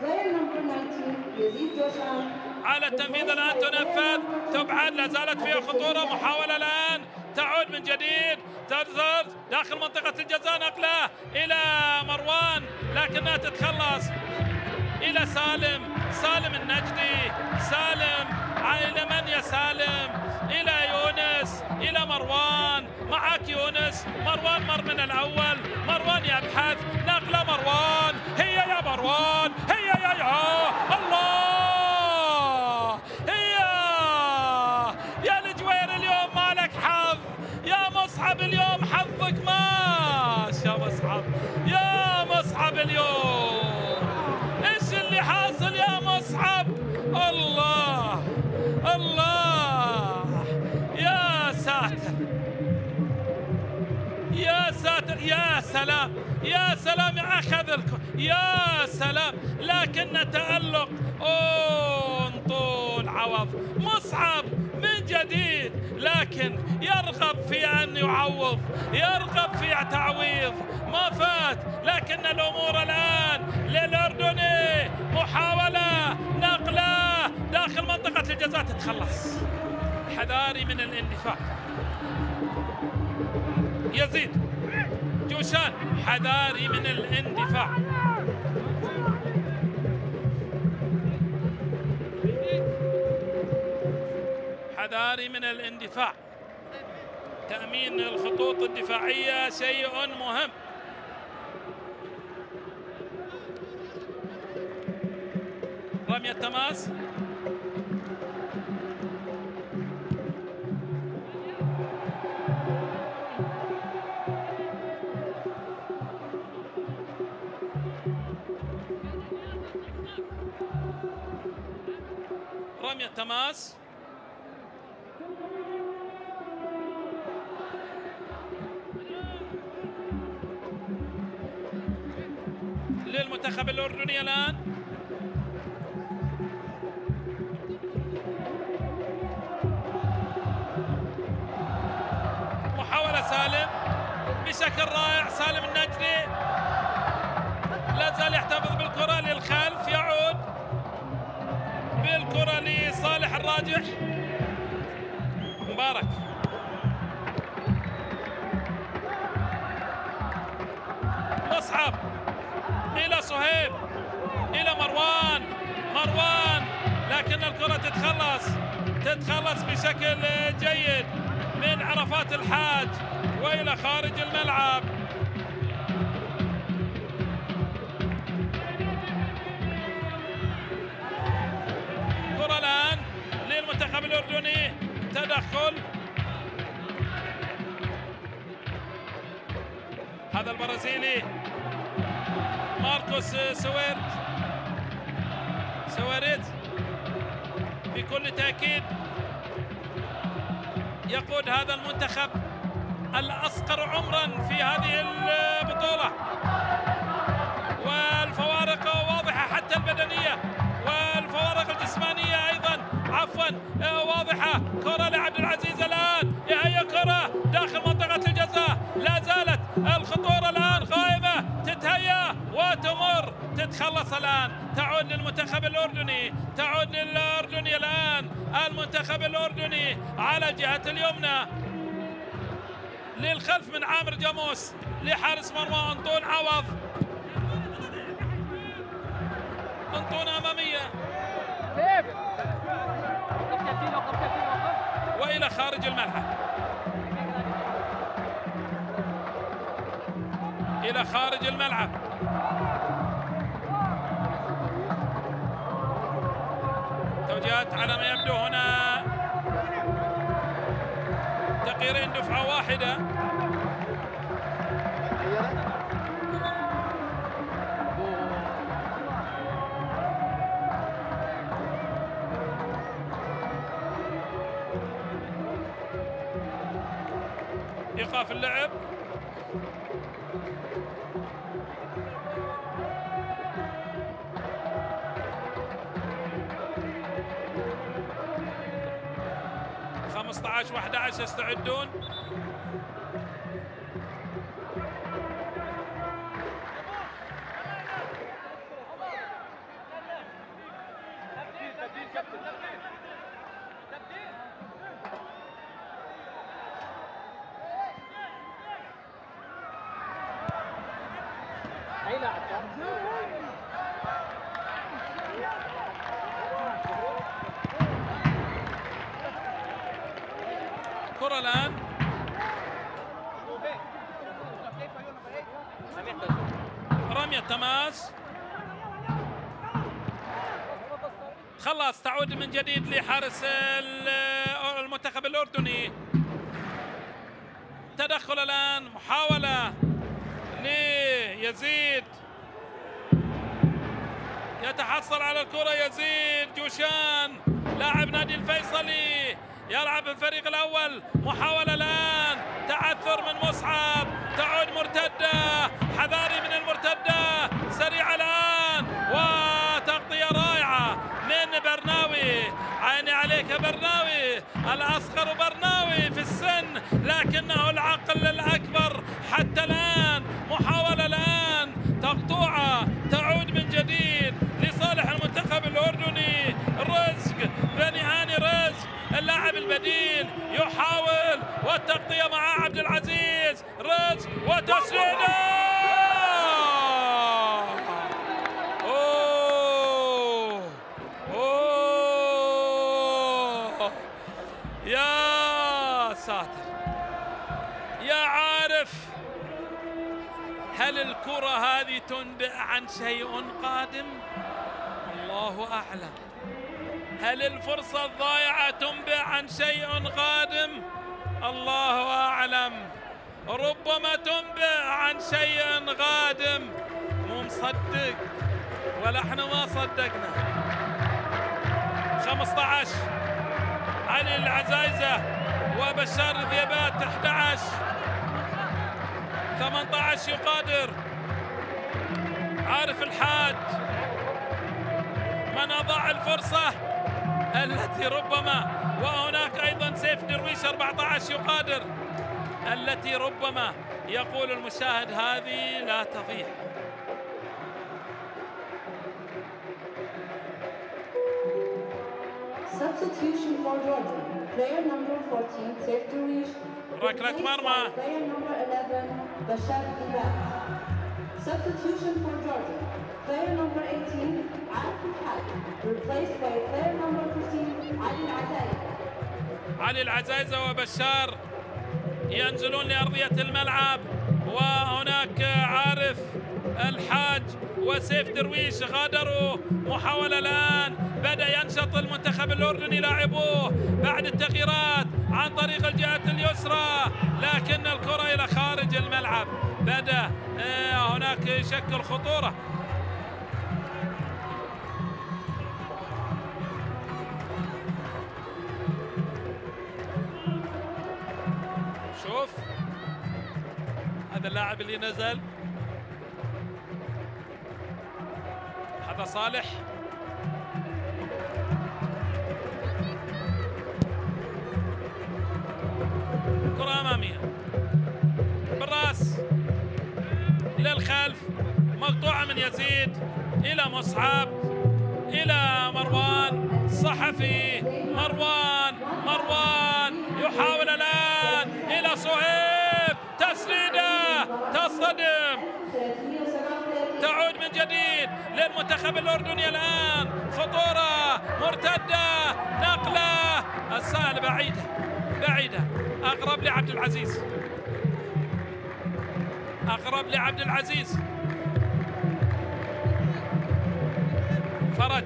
على التنفيذ الآن تنفذ، تبعد، لا زالت فيها خطورة. محاولة الآن، تعود من جديد، تظهر داخل منطقة الجزاء، نقلة إلى مروان لكنها تتخلص إلى سالم النجدي. سالم إلى من يا سالم؟ إلى يونس، إلى مروان. معك يونس، مروان مر من الأول، مروان يبحث، نقلة مروان، هي يا مروان، هي يا الله، هي يا الجوير. اليوم مالك حظ يا مصعب، اليوم حظك ماش يا مصعب، يا مصعب اليوم. ايش اللي حاصل يا مصعب؟ الله الله، يا ساتر يا ساتر، يا سلام يا سلام، أخذ يا سلام، لكن تألق طول عوض. مصعب من جديد، لكن يرغب في أن يعوض، يرغب في تعويض، ما فات. لكن الأمور الآن للأردني، محاولة، نقلة داخل منطقة الجزاء، تتخلص. حذاري من الاندفاع. يزيد جوشان، حذاري من الاندفاع. حذاري من الاندفاع. تأمين الخطوط الدفاعية شيء مهم. رمية تماس، رمية تماس. للمنتخب الأردني الآن. محاولة سالم بشكل رائع، سالم النجدي لا زال يحتفظ بالكرة للخلف، يعود بالكرة لصالح الراجح. مبارك مصعب إلى صهيب إلى مروان، لكن الكرة تتخلص بشكل جيد من عرفات الحاج وإلى خارج الملعب. كرة الآن للمنتخب الأردني، تدخل هذا البرازيلي ماركوس سواريز بكل تأكيد يقود هذا المنتخب الأصغر عمرا في هذه البطولة، والفوارق واضحة حتى البدنية والفوارق الجسمانية أيضا واضحة. كرة لعبد العزيز الآن، هي كرة داخل منطقة الجزاء، لا زالت الخطورة الآن قائمة، تتهيأ وتمر، تتخلص الآن، تعود للمنتخب الأردني، الآن المنتخب الأردني على الجهة اليمنى للخلف من عامر جاموس لحارس مرمى أنطون عوض، أنطون أمامية وإلى خارج الملعب، إلى خارج الملعب. توجيهات على ما يبدو هنا، تغييرين دفعة واحدة. إيقاف اللعب. و11 يستعدون. كرة الآن رمية تماس، خلاص تعود من جديد لحارس المنتخب الأردني. تدخل الآن، محاولة ليزيد، يتحصل على الكرة يزيد جوشان لاعب نادي الفيصلي يلعب الفريق الأول. محاولة الآن، تعثر من مصعب، تعود مرتدة، حذاري من المرتدة، سريعة الآن وتغطية رائعة من برناوي. عيني عليك برناوي، الأصغر برناوي في السن لكنه العقل الأكبر حتى الآن. محاولة الآن، تقطوعة تعود من جديد لصالح المنتخب الأردني. رزق بني هاني، رزق اللاعب البديل يحاول، والتغطية مع عبد العزيز، رزق وتسديده. أوه يا ساتر يا عارف، هل الكرة هذه تنبئ عن شيء قادم؟ الله أعلم. هل الفرصة الضائعة تنبئ عن شيء قادم؟ الله أعلم. ربما تنبئ عن شيء قادم. مو مصدق ولا احنا ما صدقنا. 15 علي العزايزة وبشار الذيبات، 11 18 يقادر عارف الحاج، من أضاع الفرصة التي ربما، وهناك أيضا سيف درويش 14 يقادر، التي ربما يقول المشاهد هذه لا تضيع. Substitution for Jordan. Player number 14, Saif Drouish. ركلة مرمى. Player number 11, Bashar Dibat. Substitution for Georgia. Player number 18, Arif Al-Haj, replaced by player number 15, Ali Al-Azaiza. علي العزايزة وبشار ينزلون لأرضية الملعب، وهناك عارف الحاج وسيف درويش غادروا. محاولة الآن، بدأ ينشط المنتخب الأردني لاعبوه بعد التغييرات عن طريق الجهة اليسرى، لكن الكرة إلى خارج الملعب. بدأ هناك يشكل خطورة. شوف هذا اللاعب اللي نزل، هذا صالح. كرة أمامية بالراس للخلف، مقطوعة من يزيد إلى مصعب إلى مروان صحفي. مروان يحاول الآن إلى صهيب، تسديدة تصطدم، تعود من جديد للمنتخب الأردني. الآن خطورة مرتدة، نقلة السهل بعيدة أقرب لعبد العزيز. فرج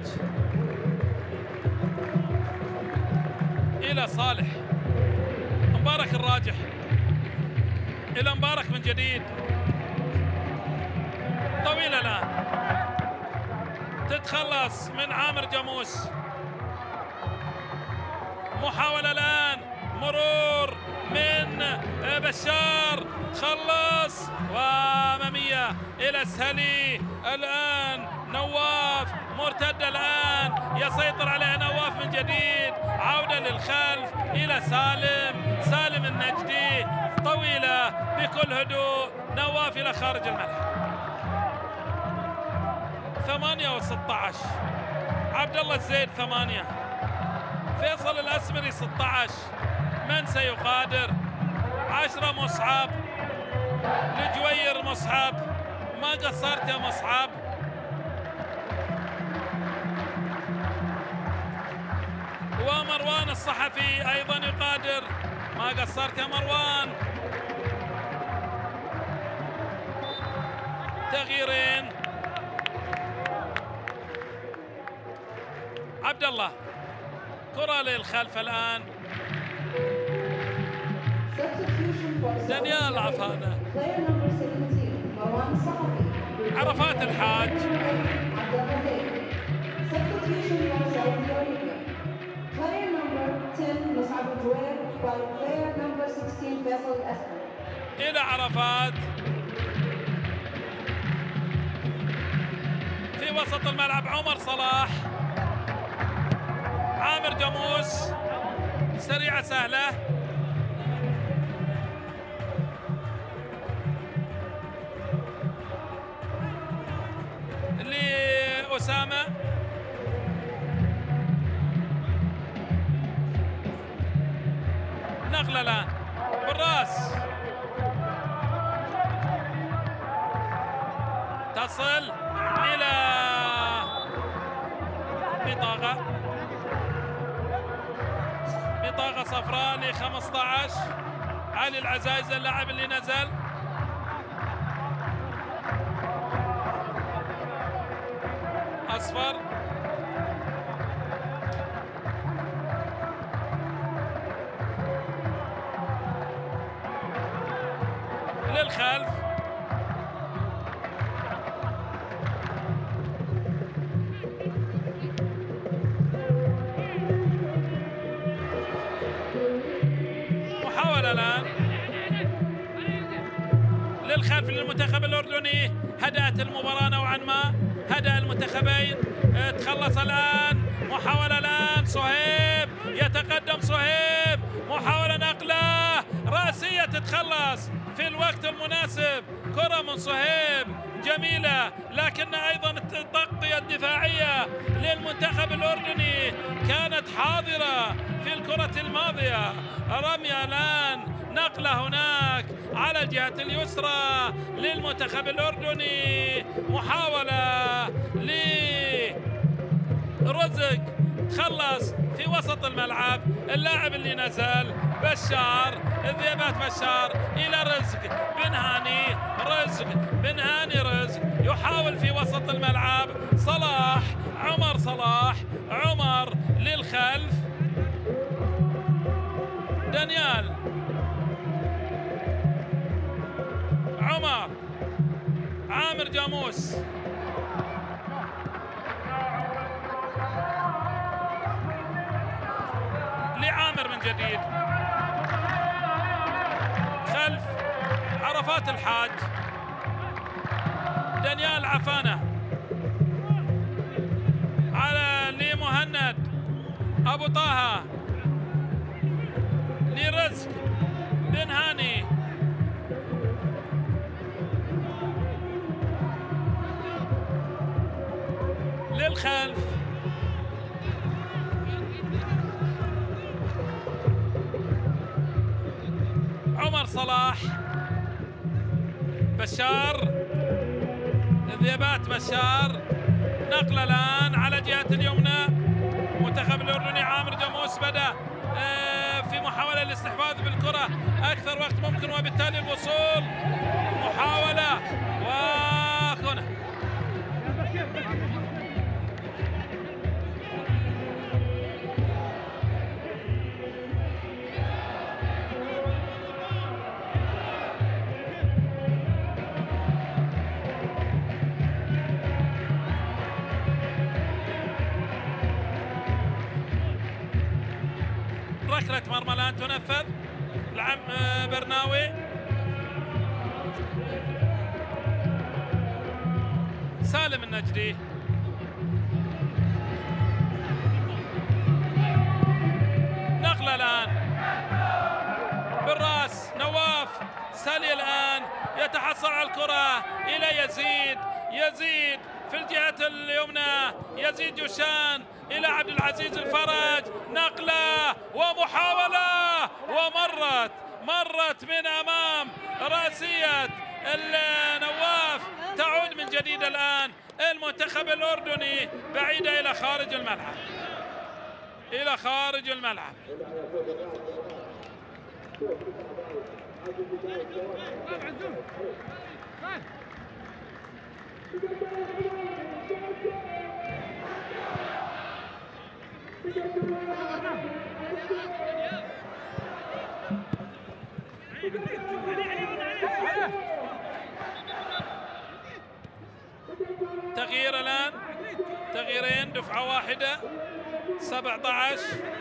إلى صالح، مبارك الراجح إلى مبارك من جديد، طويلة الآن تتخلص من عامر جاموس. محاولة الآن، مرور من بشار، تخلص وأمامية إلى السهلي. الآن نواف، مرتدة الآن يسيطر عليها نواف من جديد، عودة للخلف إلى سالم النجدي، طويلة بكل هدوء، نواف إلى خارج الملعب. 8 و16، عبد الله الزيد 8، فيصل الأسمري 16. من سيقادر؟ 10 مصعب لجوير مصعب، ما قصرت يا مصعب. ومروان الصحفي أيضا يقادر، ما قصرت يا مروان. تغييرين، عبد الله كرة للخلف الآن، دانيال عفانة، عرفات الحاج، إلى عرفات في وسط الملعب. عمر صلاح، عامر جاموس، سريعة سهلة لأسامة، نقلة الآن بالراس، تصل إلى بطاقة صفراء ل 15. علي العزايزة اللاعب اللي نزل، أصفر. للخلف، محاولة الآن للخلف للمنتخب الأردني. هدأت المباراة نوعا ما، هدأ المنتخبين. تخلص الآن، محاولة الآن، صهيب يتقدم، صهيب محاولة نقلة رأسية تتخلص في الوقت المناسب. كرة من صهيب جميلة، لكن أيضا التغطية الدفاعية للمنتخب الأردني كانت حاضرة في الكرة الماضية. رمية الآن نقلة هناك على الجهة اليسرى للمنتخب الأردني، محاولة لرزق تخلص في وسط الملعب. اللاعب اللي نزل بشار، الذئبات بشار إلى رزق بن هاني، رزق بن هاني، رزق يحاول في وسط الملعب. صلاح، عمر صلاح، عمر للخلف، دانيال، عمر، عامر جاموس، لعامر من جديد، خلف عرفات الحاج، دانيال عفانة، على لمهند أبو طه، لرزق بن هاني، للخلف، عمر صلاح، بشار، الذئبات بشار. نقلة الآن على جهة اليمنى، منتخب الأردني عامر جاموس بدأ في محاولة للاستحواذ بالكرة أكثر وقت ممكن، وبالتالي الوصول. محاولة وهنا ركلة مرمى الآن تنفذ. العم برناوي، سالم النجدي، نقلة الآن بالراس، نواف سالي الآن يتحصل على الكرة إلى يزيد، يزيد في الجهة اليمنى، يزيد جوشان إلى عبد العزيز الفرج، نقلة ومحاولة، ومرت من أمام رأسية النواف. تعود من جديد الآن المنتخب الأردني بعيدة إلى خارج الملعب، إلى خارج الملعب. تغيير الآن، تغييرين، دفعة واحدة. 17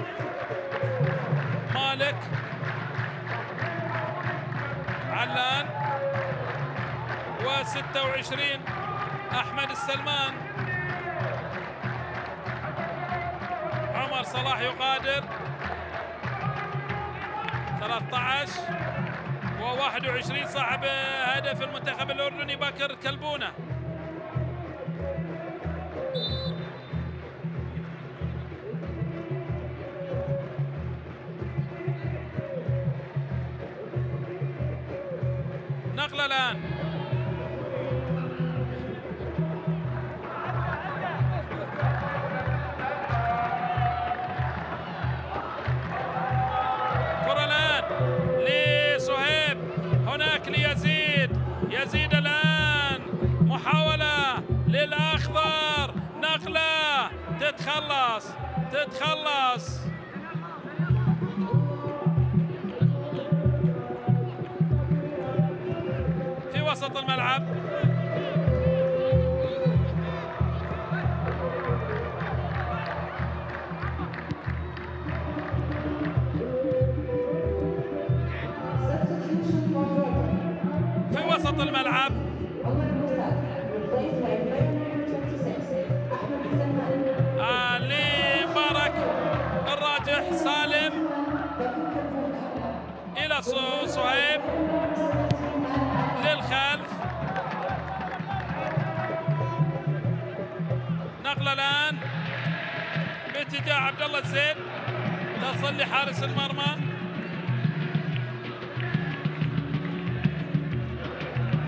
مالك، علان، و26 أحمد السلمان. عمر صلاح يقادر، 13 و21 صاحب هدف المنتخب الأردني بكر كلبونة. نقلة الآن، كرة الآن لسهيب، هناك ليزيد، يزيد الآن محاولة للأخضر، نقلة تتخلص في وسط الملعب. في وسط الملعب لمبارك الراجح، سالم إلى صهيب للخلف. نقلة الآن باتجاه عبد الله الزين، تصل لحارس المرمى.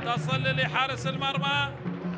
تصل لحارس المرمى.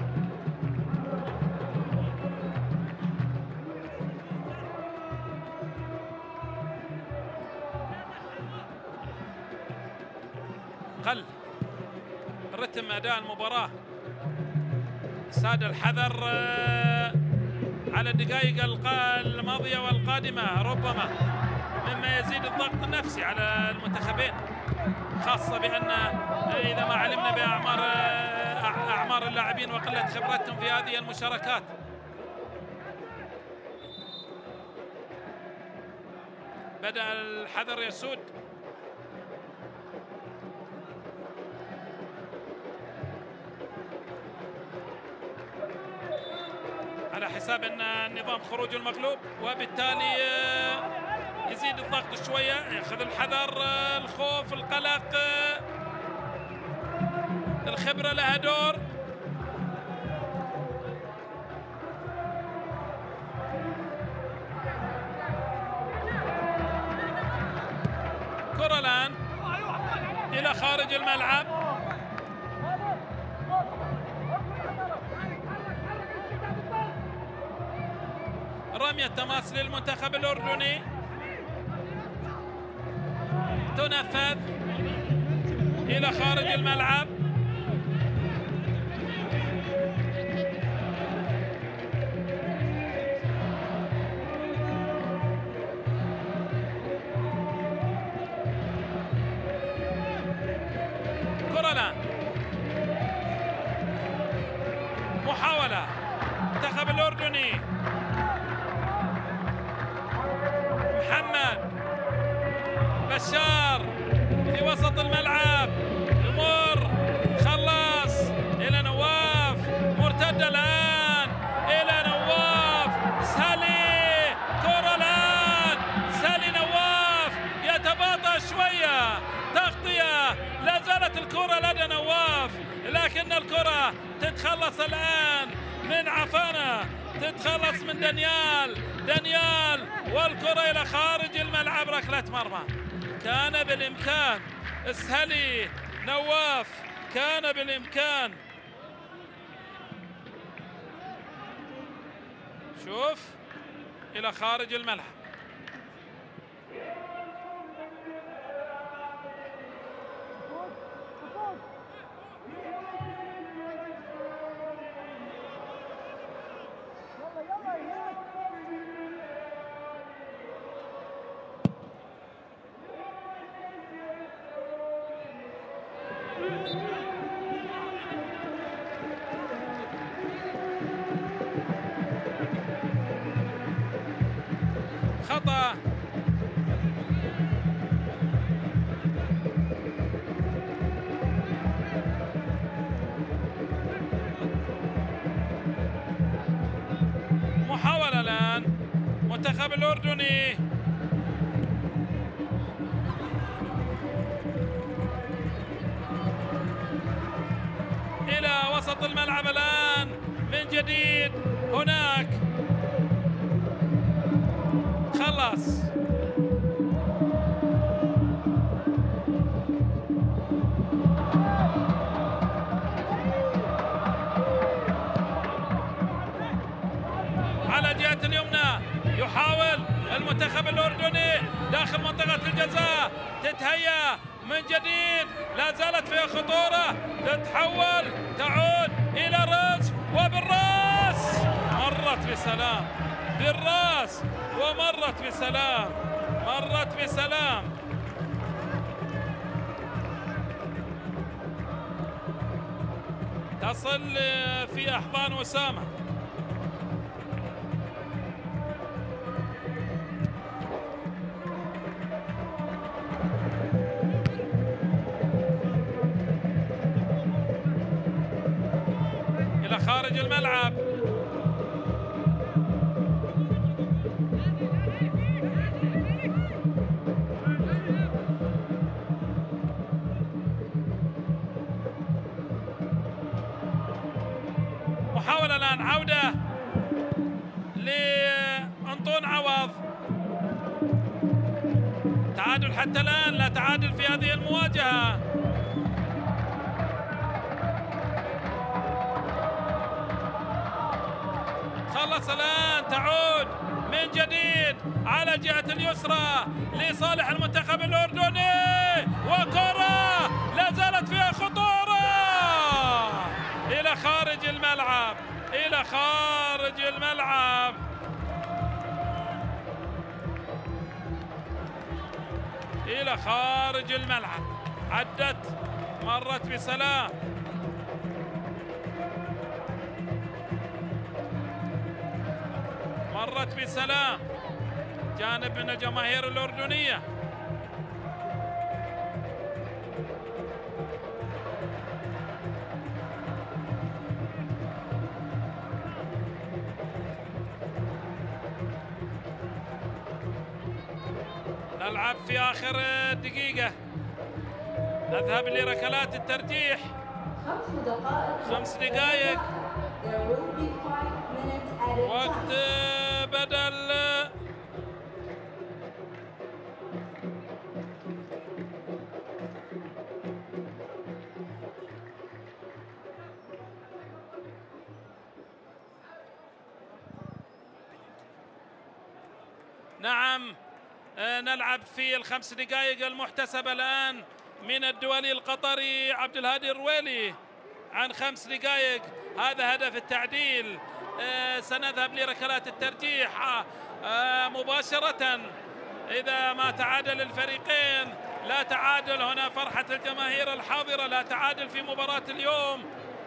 قل رتم أداء المباراة، ساد الحذر على الدقائق الماضية والقادمة ربما، مما يزيد الضغط النفسي على المنتخبين، خاصة بأن إذا ما علمنا بأعمار اللاعبين وقلة خبرتهم في هذه المشاركات. بدأ الحذر يسود. على حساب أن النظام خروج المغلوب، وبالتالي يزيد الضغط شوية، يأخذ الحذر، الخوف، القلق، الخبرة لها دور. كرة الآن إلى خارج الملعب. رمية تماس للمنتخب الأردني، تنفذ إلى خارج الملعب. كرة الآن، محاولة المنتخب الأردني. محمد بشار في وسط الملعب، يمر، خلص إلى نواف، مرتدة الآن إلى نواف، سالي، كرة الآن، سالي نواف يتباطأ شوية، تغطية، لا زالت الكرة لدى نواف، لكن الكرة تتخلص الآن من عفانة، تتخلص من دانيال، والكرة إلى خارج الملعب، ركلة مرمى. كان بالإمكان اسهلي نواف، كان بالإمكان. شوف إلى خارج الملعب. خطأ محاولة الآن منتخب الأردني. إلى وسط الملعب الآن من جديد، هناك خلص. على جهة اليمنى يحاول المنتخب الأردني داخل منطقة الجزاء، تتهيأ من جديد، لا زالت فيها خطورة، تتحول، تعود إلى الرأس، وبالرأس مرت بسلام، بالرأس ومرت بسلام، مرت بسلام. تصل في أحضان أسامة. إلى خارج الملعب. محاولة الآن، عودة لأنطون عوض. تعادل حتى الآن، لا تعادل في هذه المواجهة. خلص الآن، تعود من جديد على الجهة اليسرى لصالح المنتخب الأردني، وكرة لا زالت فيها خطورة إلى خارج الملعب، إلى خارج الملعب. إلى خارج الملعب، عدت، مرت بسلام. مرت بسلام جانب من الجماهير الأردنية. نلعب في آخر دقيقة، نذهب لركلات الترجيح. 5 دقائق وقت بدل. نعم، نلعب في ال5 دقائق المحتسبة الآن من الدولي القطري عبد الهادي الرويلي عن 5 دقائق. هذا هدف التعديل. سنذهب لركلات الترجيح مباشرة إذا ما تعادل الفريقين. لا تعادل، هنا فرحة الجماهير الحاضرة، لا تعادل في مباراة اليوم.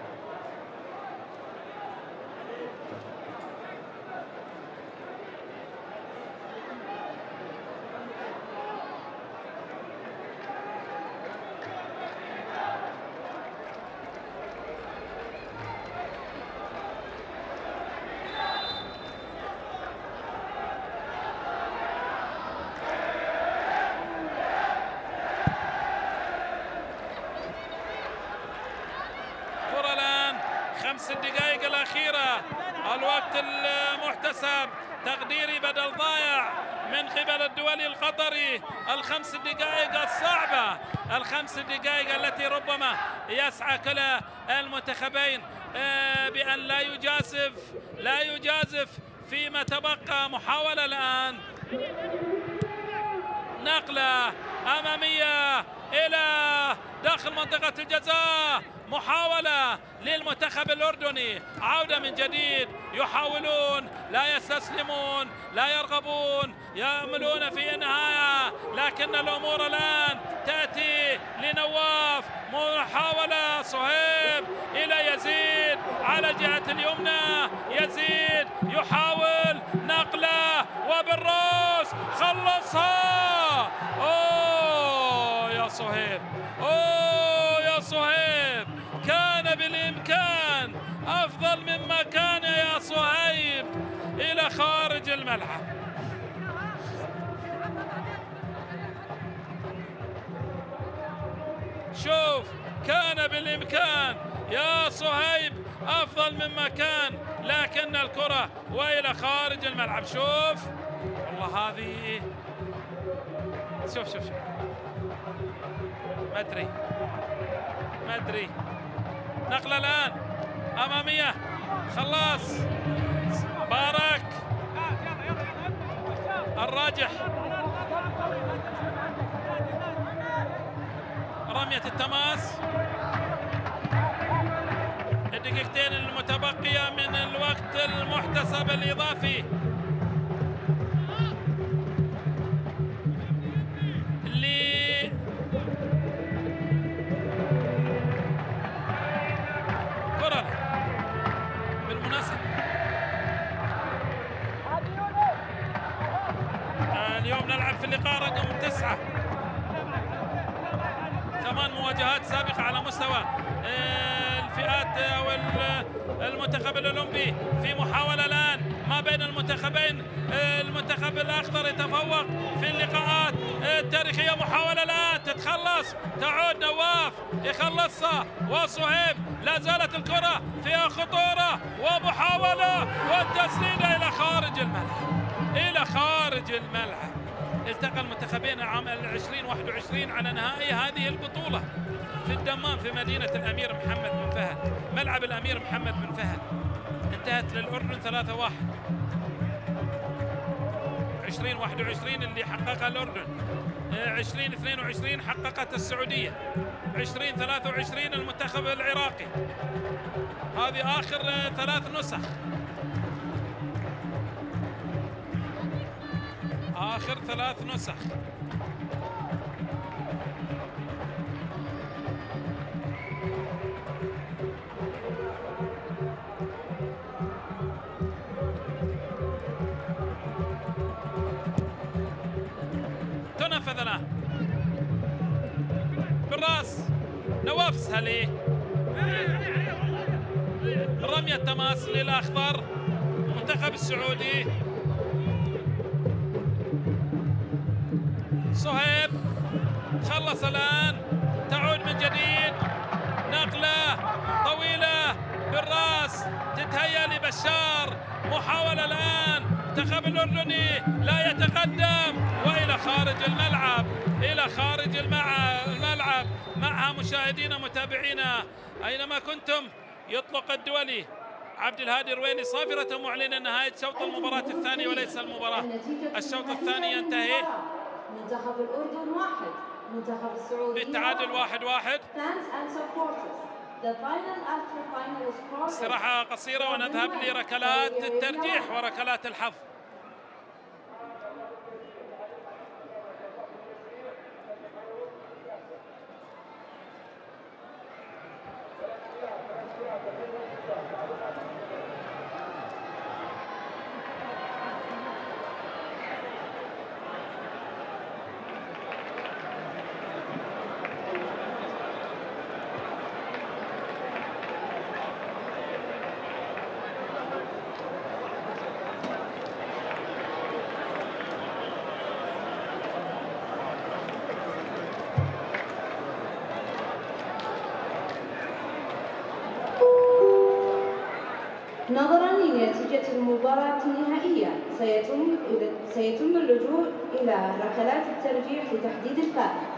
الدقائق الأخيرة، الوقت المحتسب، تقديري بدل ضايع من قبل الدولي القطري. ال5 دقائق الصعبة، ال5 دقائق التي ربما يسعى كلا المنتخبين بأن لا يجازف فيما تبقى. محاولة الآن، نقلة أمامية إلى داخل منطقة الجزاء، محاولة للمنتخب الأردني، عودة من جديد، يحاولون، لا يستسلمون، لا يرغبون، يأملون في النهاية، لكن الأمور الآن تأتي لنواف. محاولة صهيب إلى يزيد على الجهة اليمنى، يزيد يحاول نقلة وبالراس خلصها. أوه يا صهيب، أوه يا صهيب، كان بالإمكان أفضل مما كان يا صهيب إلى خارج الملعب. شوف، كان بالإمكان يا صهيب أفضل مما كان، لكن الكرة وإلى خارج الملعب. شوف والله هذه، شوف مدري نقلة الآن أمامية، خلاص بارك الراجح، رمية التماس، الدقيقتين المتبقية من الوقت المحتسب الإضافي كرة. بالمناسبة اليوم نلعب في اللقاء رقم 9، 8 مواجهات سابقة على مستوى الفئات أو المنتخب الأولمبي. في محاولة الآن ما بين المنتخبين، المنتخب الأخضر يتفوق في اللقاءات التاريخية. محاولة الآن تتخلص، تعود نواف يخلصها، وصهيب لا زالت الكرة فيها خطورة، ومحاولة والتسديدة إلى خارج الملعب، إلى خارج الملعب. التقى المنتخبين عام 2021 على نهائي هذه البطولة في الدمام في مدينة الأمير محمد بن فهد، ملعب الأمير محمد بن فهد. انتهت للأردن 3-1. 2021 اللي حققها الأردن، 2022 حققت السعودية، 2023 المنتخب العراقي. هذه آخر 3 نسخ، آخر 3 نسخ. تنفذ الآن بالراس نواف سهلي، رمية تماس للأخضر المنتخب السعودي. صهيب خلص الآن، تعود من جديد، نقلة طويلة بالراس تتهيأ لبشار، محاولة الآن المنتخب الأردني لا يتقدم وإلى خارج الملعب، إلى خارج الملعب. معها مشاهدينا متابعينا أينما كنتم، يطلق الدولي عبد الهادي الرويني صافرة معلنا نهاية شوط المباراة الثاني وليس المباراة. الشوط الثاني ينتهي منتخب الأردن 1 منتخب السعودية بالتعادل 1-1. استراحة قصيرة ونذهب لركلات الترجيح وركلات الحظ. نظراً لنتيجة المباراة النهائية سيتم اللجوء إلى ركلات الترجيح لتحديد الفائز.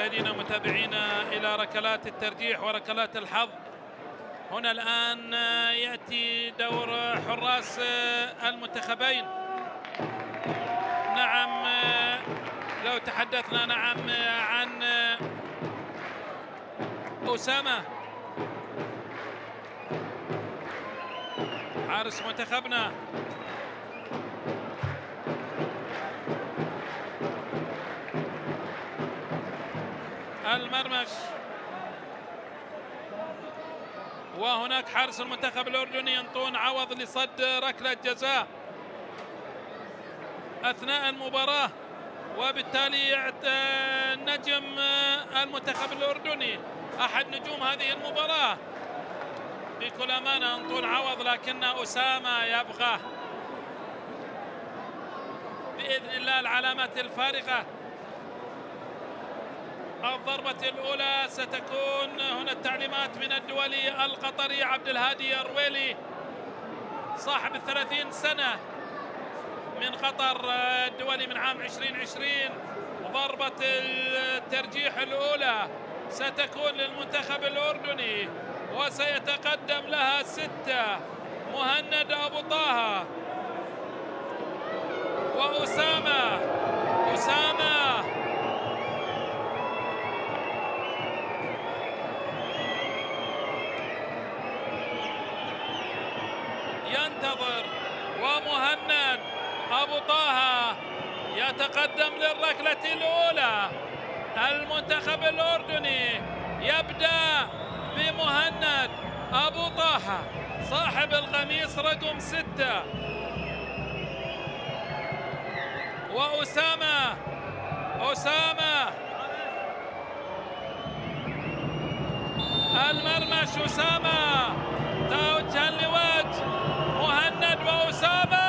مشاهدينا ومتابعينا إلى ركلات الترجيح وركلات الحظ. هنا الآن يأتي دور حراس المنتخبين. نعم، لو تحدثنا نعم عن أسامة حارس منتخبنا، المرمش، وهناك حارس المنتخب الأردني ينطون عوض لصد ركلة جزاء أثناء المباراة، وبالتالي نجم المنتخب الأردني أحد نجوم هذه المباراة بكل أمانة ينطون عوض، لكن أسامة يبغى بإذن الله العلامات الفارقة. الضربة الأولى ستكون هنا التعليمات من الدولي القطري عبد الهادي الرويلي صاحب 30 سنة من قطر الدولي من عام 2020. ضربة الترجيح الأولى ستكون للمنتخب الأردني وسيتقدم لها 6 مهند أبو طه وأسامة. ينتظر، ومهند أبو طه يتقدم للركلة الأولى. المنتخب الأردني يبدأ بمهند أبو طه صاحب القميص رقم 6 وأسامة المرمش. أسامة توجها لوجه مهند وأسامة.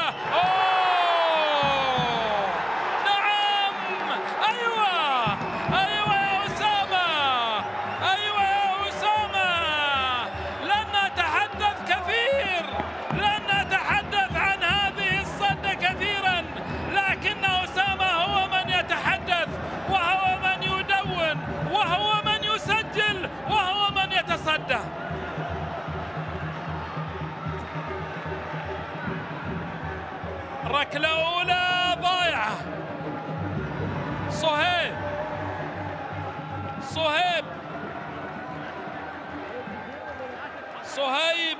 نعم، أيوة يا أسامة، أيوة يا أسامة. لن نتحدث عن هذه الصدة كثيرا، لكن أسامة هو من يتحدث، وهو من يدون، وهو من يسجل، وهو من يتصدى. ركلة أولى ضايعة. صهيب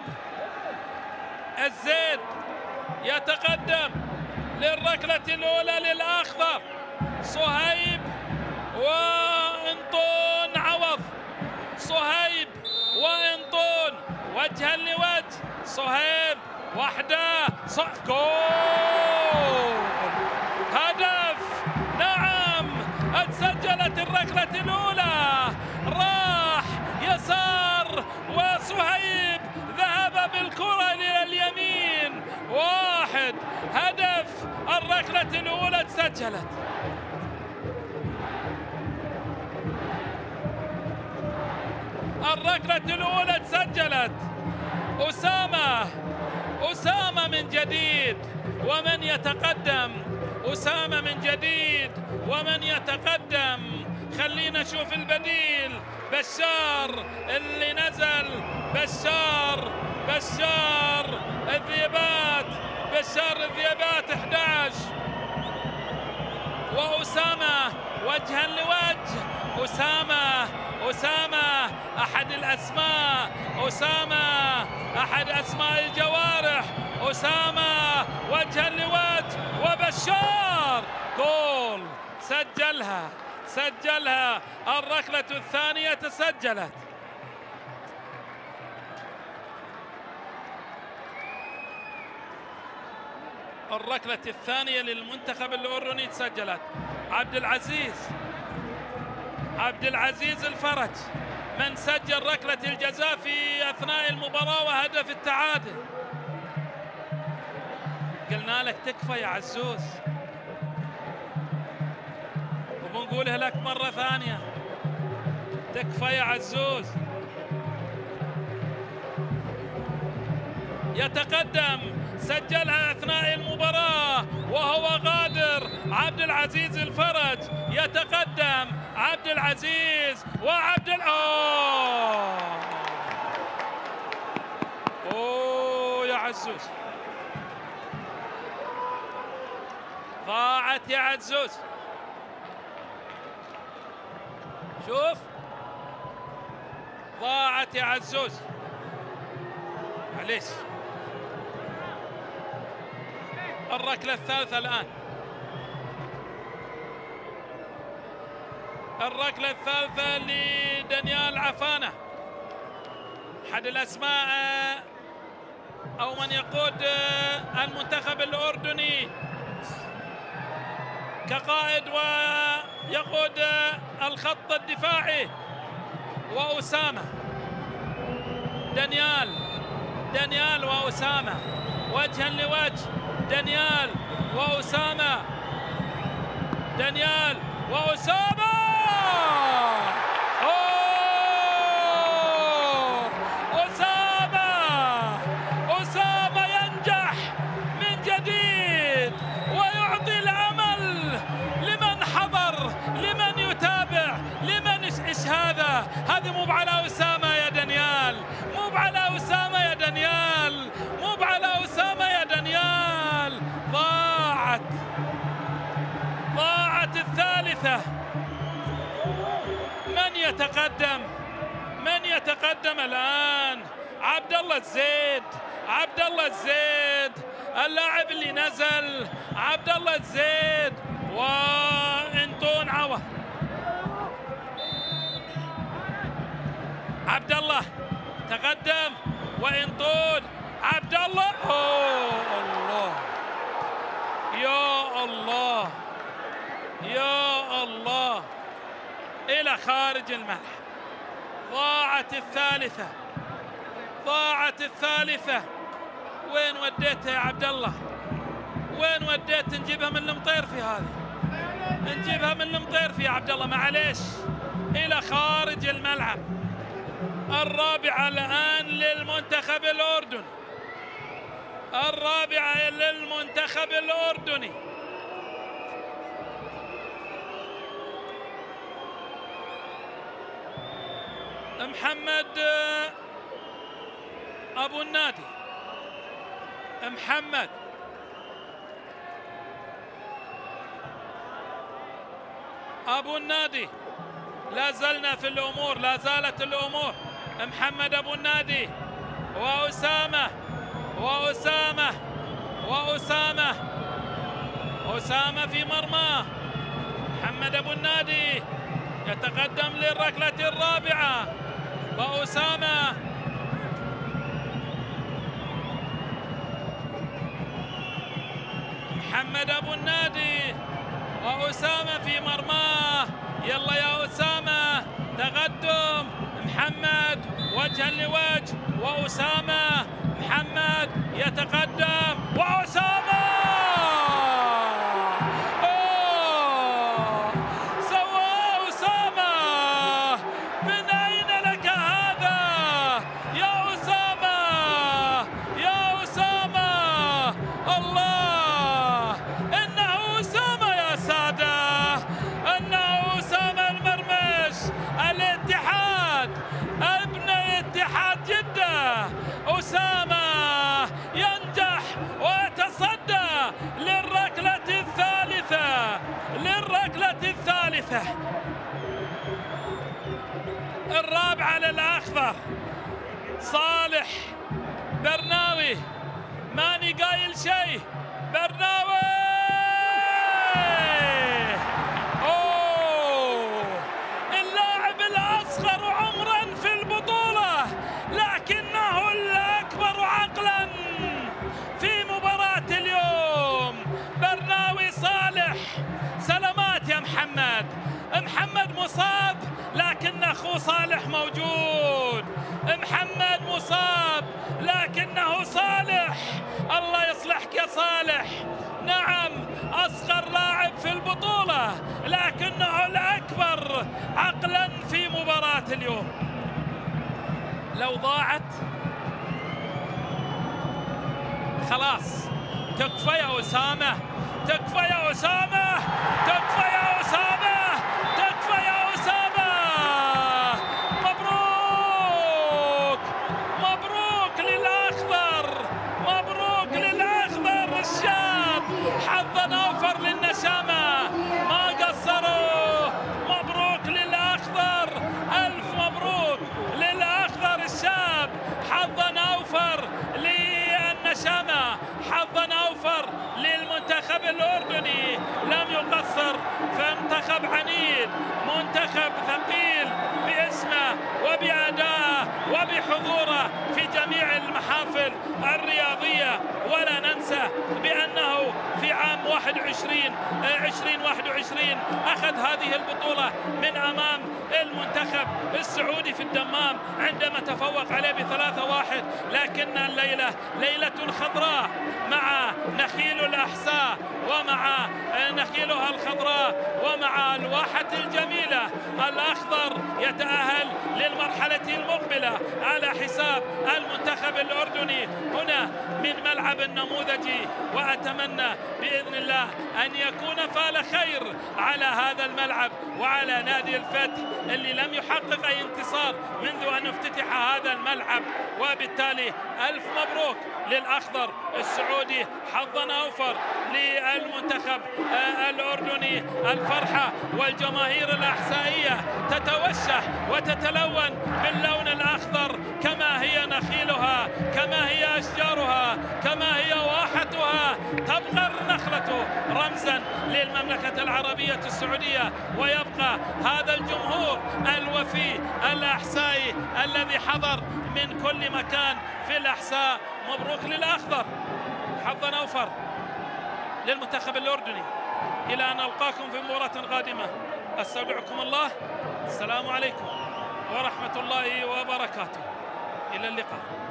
الزيد يتقدم للركلة الأولى للأخضر. صهيب وإنطون عوض، صهيب وإنطون وجها لوجه. صهيب وحده، جول، هدف. نعم، اتسجلت الركلة الأولى، راح يسار وصهيب ذهب بالكرة إلى اليمين. 1 هدف. الركلة الأولى تسجلت. الركلة الأولى تسجلت. أسامة من جديد ومن يتقدم. أسامة من جديد ومن يتقدم. خلينا نشوف البديل. بشار اللي نزل، بشار الذئبات 11 وأسامة وجها لوجه. أسامة أحد الأسماء، أحد أسماء الجوارح. أسامة وجها لوجه، وبشار جول، سجلها. الركلة الثانية تسجلت. الركلة الثانية للمنتخب الأردني تسجلت. عبد العزيز الفرج من سجل ركلة الجزاء في أثناء المباراة وهدف التعادل. قلنا لك تكفى يا عزوز، وبنقولها لك مرة ثانية، تكفى يا عزوز. يتقدم سجلها أثناء المباراة وهو غادر عبد العزيز الفرج. يتقدم عبد العزيز وعبد أوه يا عزوز، ضاعت يا عزوز. شوف ضاعت يا عزوز، معليش. الركلة الثالثة الآن، الركلة الثالثة لدانيال عفانة، أحد الأسماء أو من يقود المنتخب الأردني كقائد ويقود الخط الدفاعي. وأسامة، دانيال وأسامة وجها لوجه، دانيال وأسامة، دانيال وأسامة. أسامة ينجح من جديد ويعطي الأمل لمن حضر، لمن يتابع، لمن إيش هذا؟ هذه مو على أسامة يا دانيال، مو على أسامة يا دانيال، مو على أسامة يا دانيال. ضاعت الثالثة. من يتقدم الآن؟ عبد الله الزيد، اللاعب اللي نزل عبد الله الزيد وانطون عوض. عبد الله تقدم وانطون عبد الله. الله يا الله يا الله، إلى خارج الملعب. ضاعت الثالثة. وين وديتها يا عبد الله؟ وين وديت؟ نجيبها من المطير في هذه، نجيبها من المطير في يا عبد الله، معليش. إلى خارج الملعب. الرابعة الآن للمنتخب الأردني، الرابعة للمنتخب الأردني. محمد أبو النادي، محمد أبو النادي. لا زلنا في الأمور، لا زالت الأمور. محمد أبو النادي وأسامة في مرماه. محمد أبو النادي يتقدم للركلة الرابعة وأسامة. محمد أبو النادي وأسامة في مرماه. يلا يا أسامة، تقدم محمد وجها لوجه وأسامة. محمد يتقدم وأسامة. سوى أسامة. من أين لك هذا يا أسامة؟ يا أسامة، الله، إنه أسامة يا سادة، إنه أسامة المرمش، الاتحاد، ابن اتحاد جدة. أسامة ينجح ويتصدى للركلة الثالثة، الرابعة للأخضر. صالح برناوي، ماني قايل شيء، برناوي. اللاعب الأصغر عمرا في البطولة لكنه الأكبر عقلا في مباراة اليوم. برناوي صالح، سلامات يا محمد. محمد مصاب لكن أخوه صالح موجود. محمد مصاب لكنه صالح. الله يصلحك يا صالح. نعم، أصغر لاعب في البطولة لكنه الأكبر عقلا في مباراة اليوم. لو ضاعت خلاص تكفى يا أسامة، تكفى يا أسامة، تكفى يا أسامة، تكفى يا أسامة. مبروك، مبروك للأخضر، مبروك للأخضر الشاب. حظا أوفر للنشامة، ما قصروا. مبروك للأخضر، ألف مبروك للأخضر الشاب. حظا أوفر للنشامة، حظا أوفر للمنتخب الأردني. لم يقصر، فمنتخب عنيد، منتخب ثقيل باسمه وبأدائه وبحضوره في جميع المحافل الرياضية. ولا ننسى بأنه في عام 2021 أخذ هذه البطولة من أمام المنتخب السعودي في الدمام عندما تفوق عليه ب3-1. لكن الليلة ليلة خضراء مع نخيل الأحساء ومع نخيلها الخضراء ومع الواحة الجميلة. الأخضر يتأهل للمرحلة المقبلة على حساب المنتخب الأردني هنا من ملعب النموذجي. وأتمنى بإذن الله أن يكون فال خير على هذا الملعب وعلى نادي الفتح اللي لم يحقق أي انتصار منذ أن افتتح هذا الملعب. وبالتالي ألف مبروك للأخضر السعودي، حظا أوفر للمنتخب الأردني. الفرحة والجماهير الأحسائية تتوشح وتتلون باللون الأخضر كما هي نخيلها، كما هي أشجارها، كما هي واحتها. تبقى النخلة رمزا للمملكة العربية السعودية، ويبقى هذا الجمهور الوفي الأحسائي الذي حضر من كل مكان في الأحساء. مبروك للأخضر، حظا أوفر للمنتخب الأردني. إلى أن ألقاكم في مباراة قادمة، أستودعكم الله. السلام عليكم ورحمة الله وبركاته. إلى اللقاء.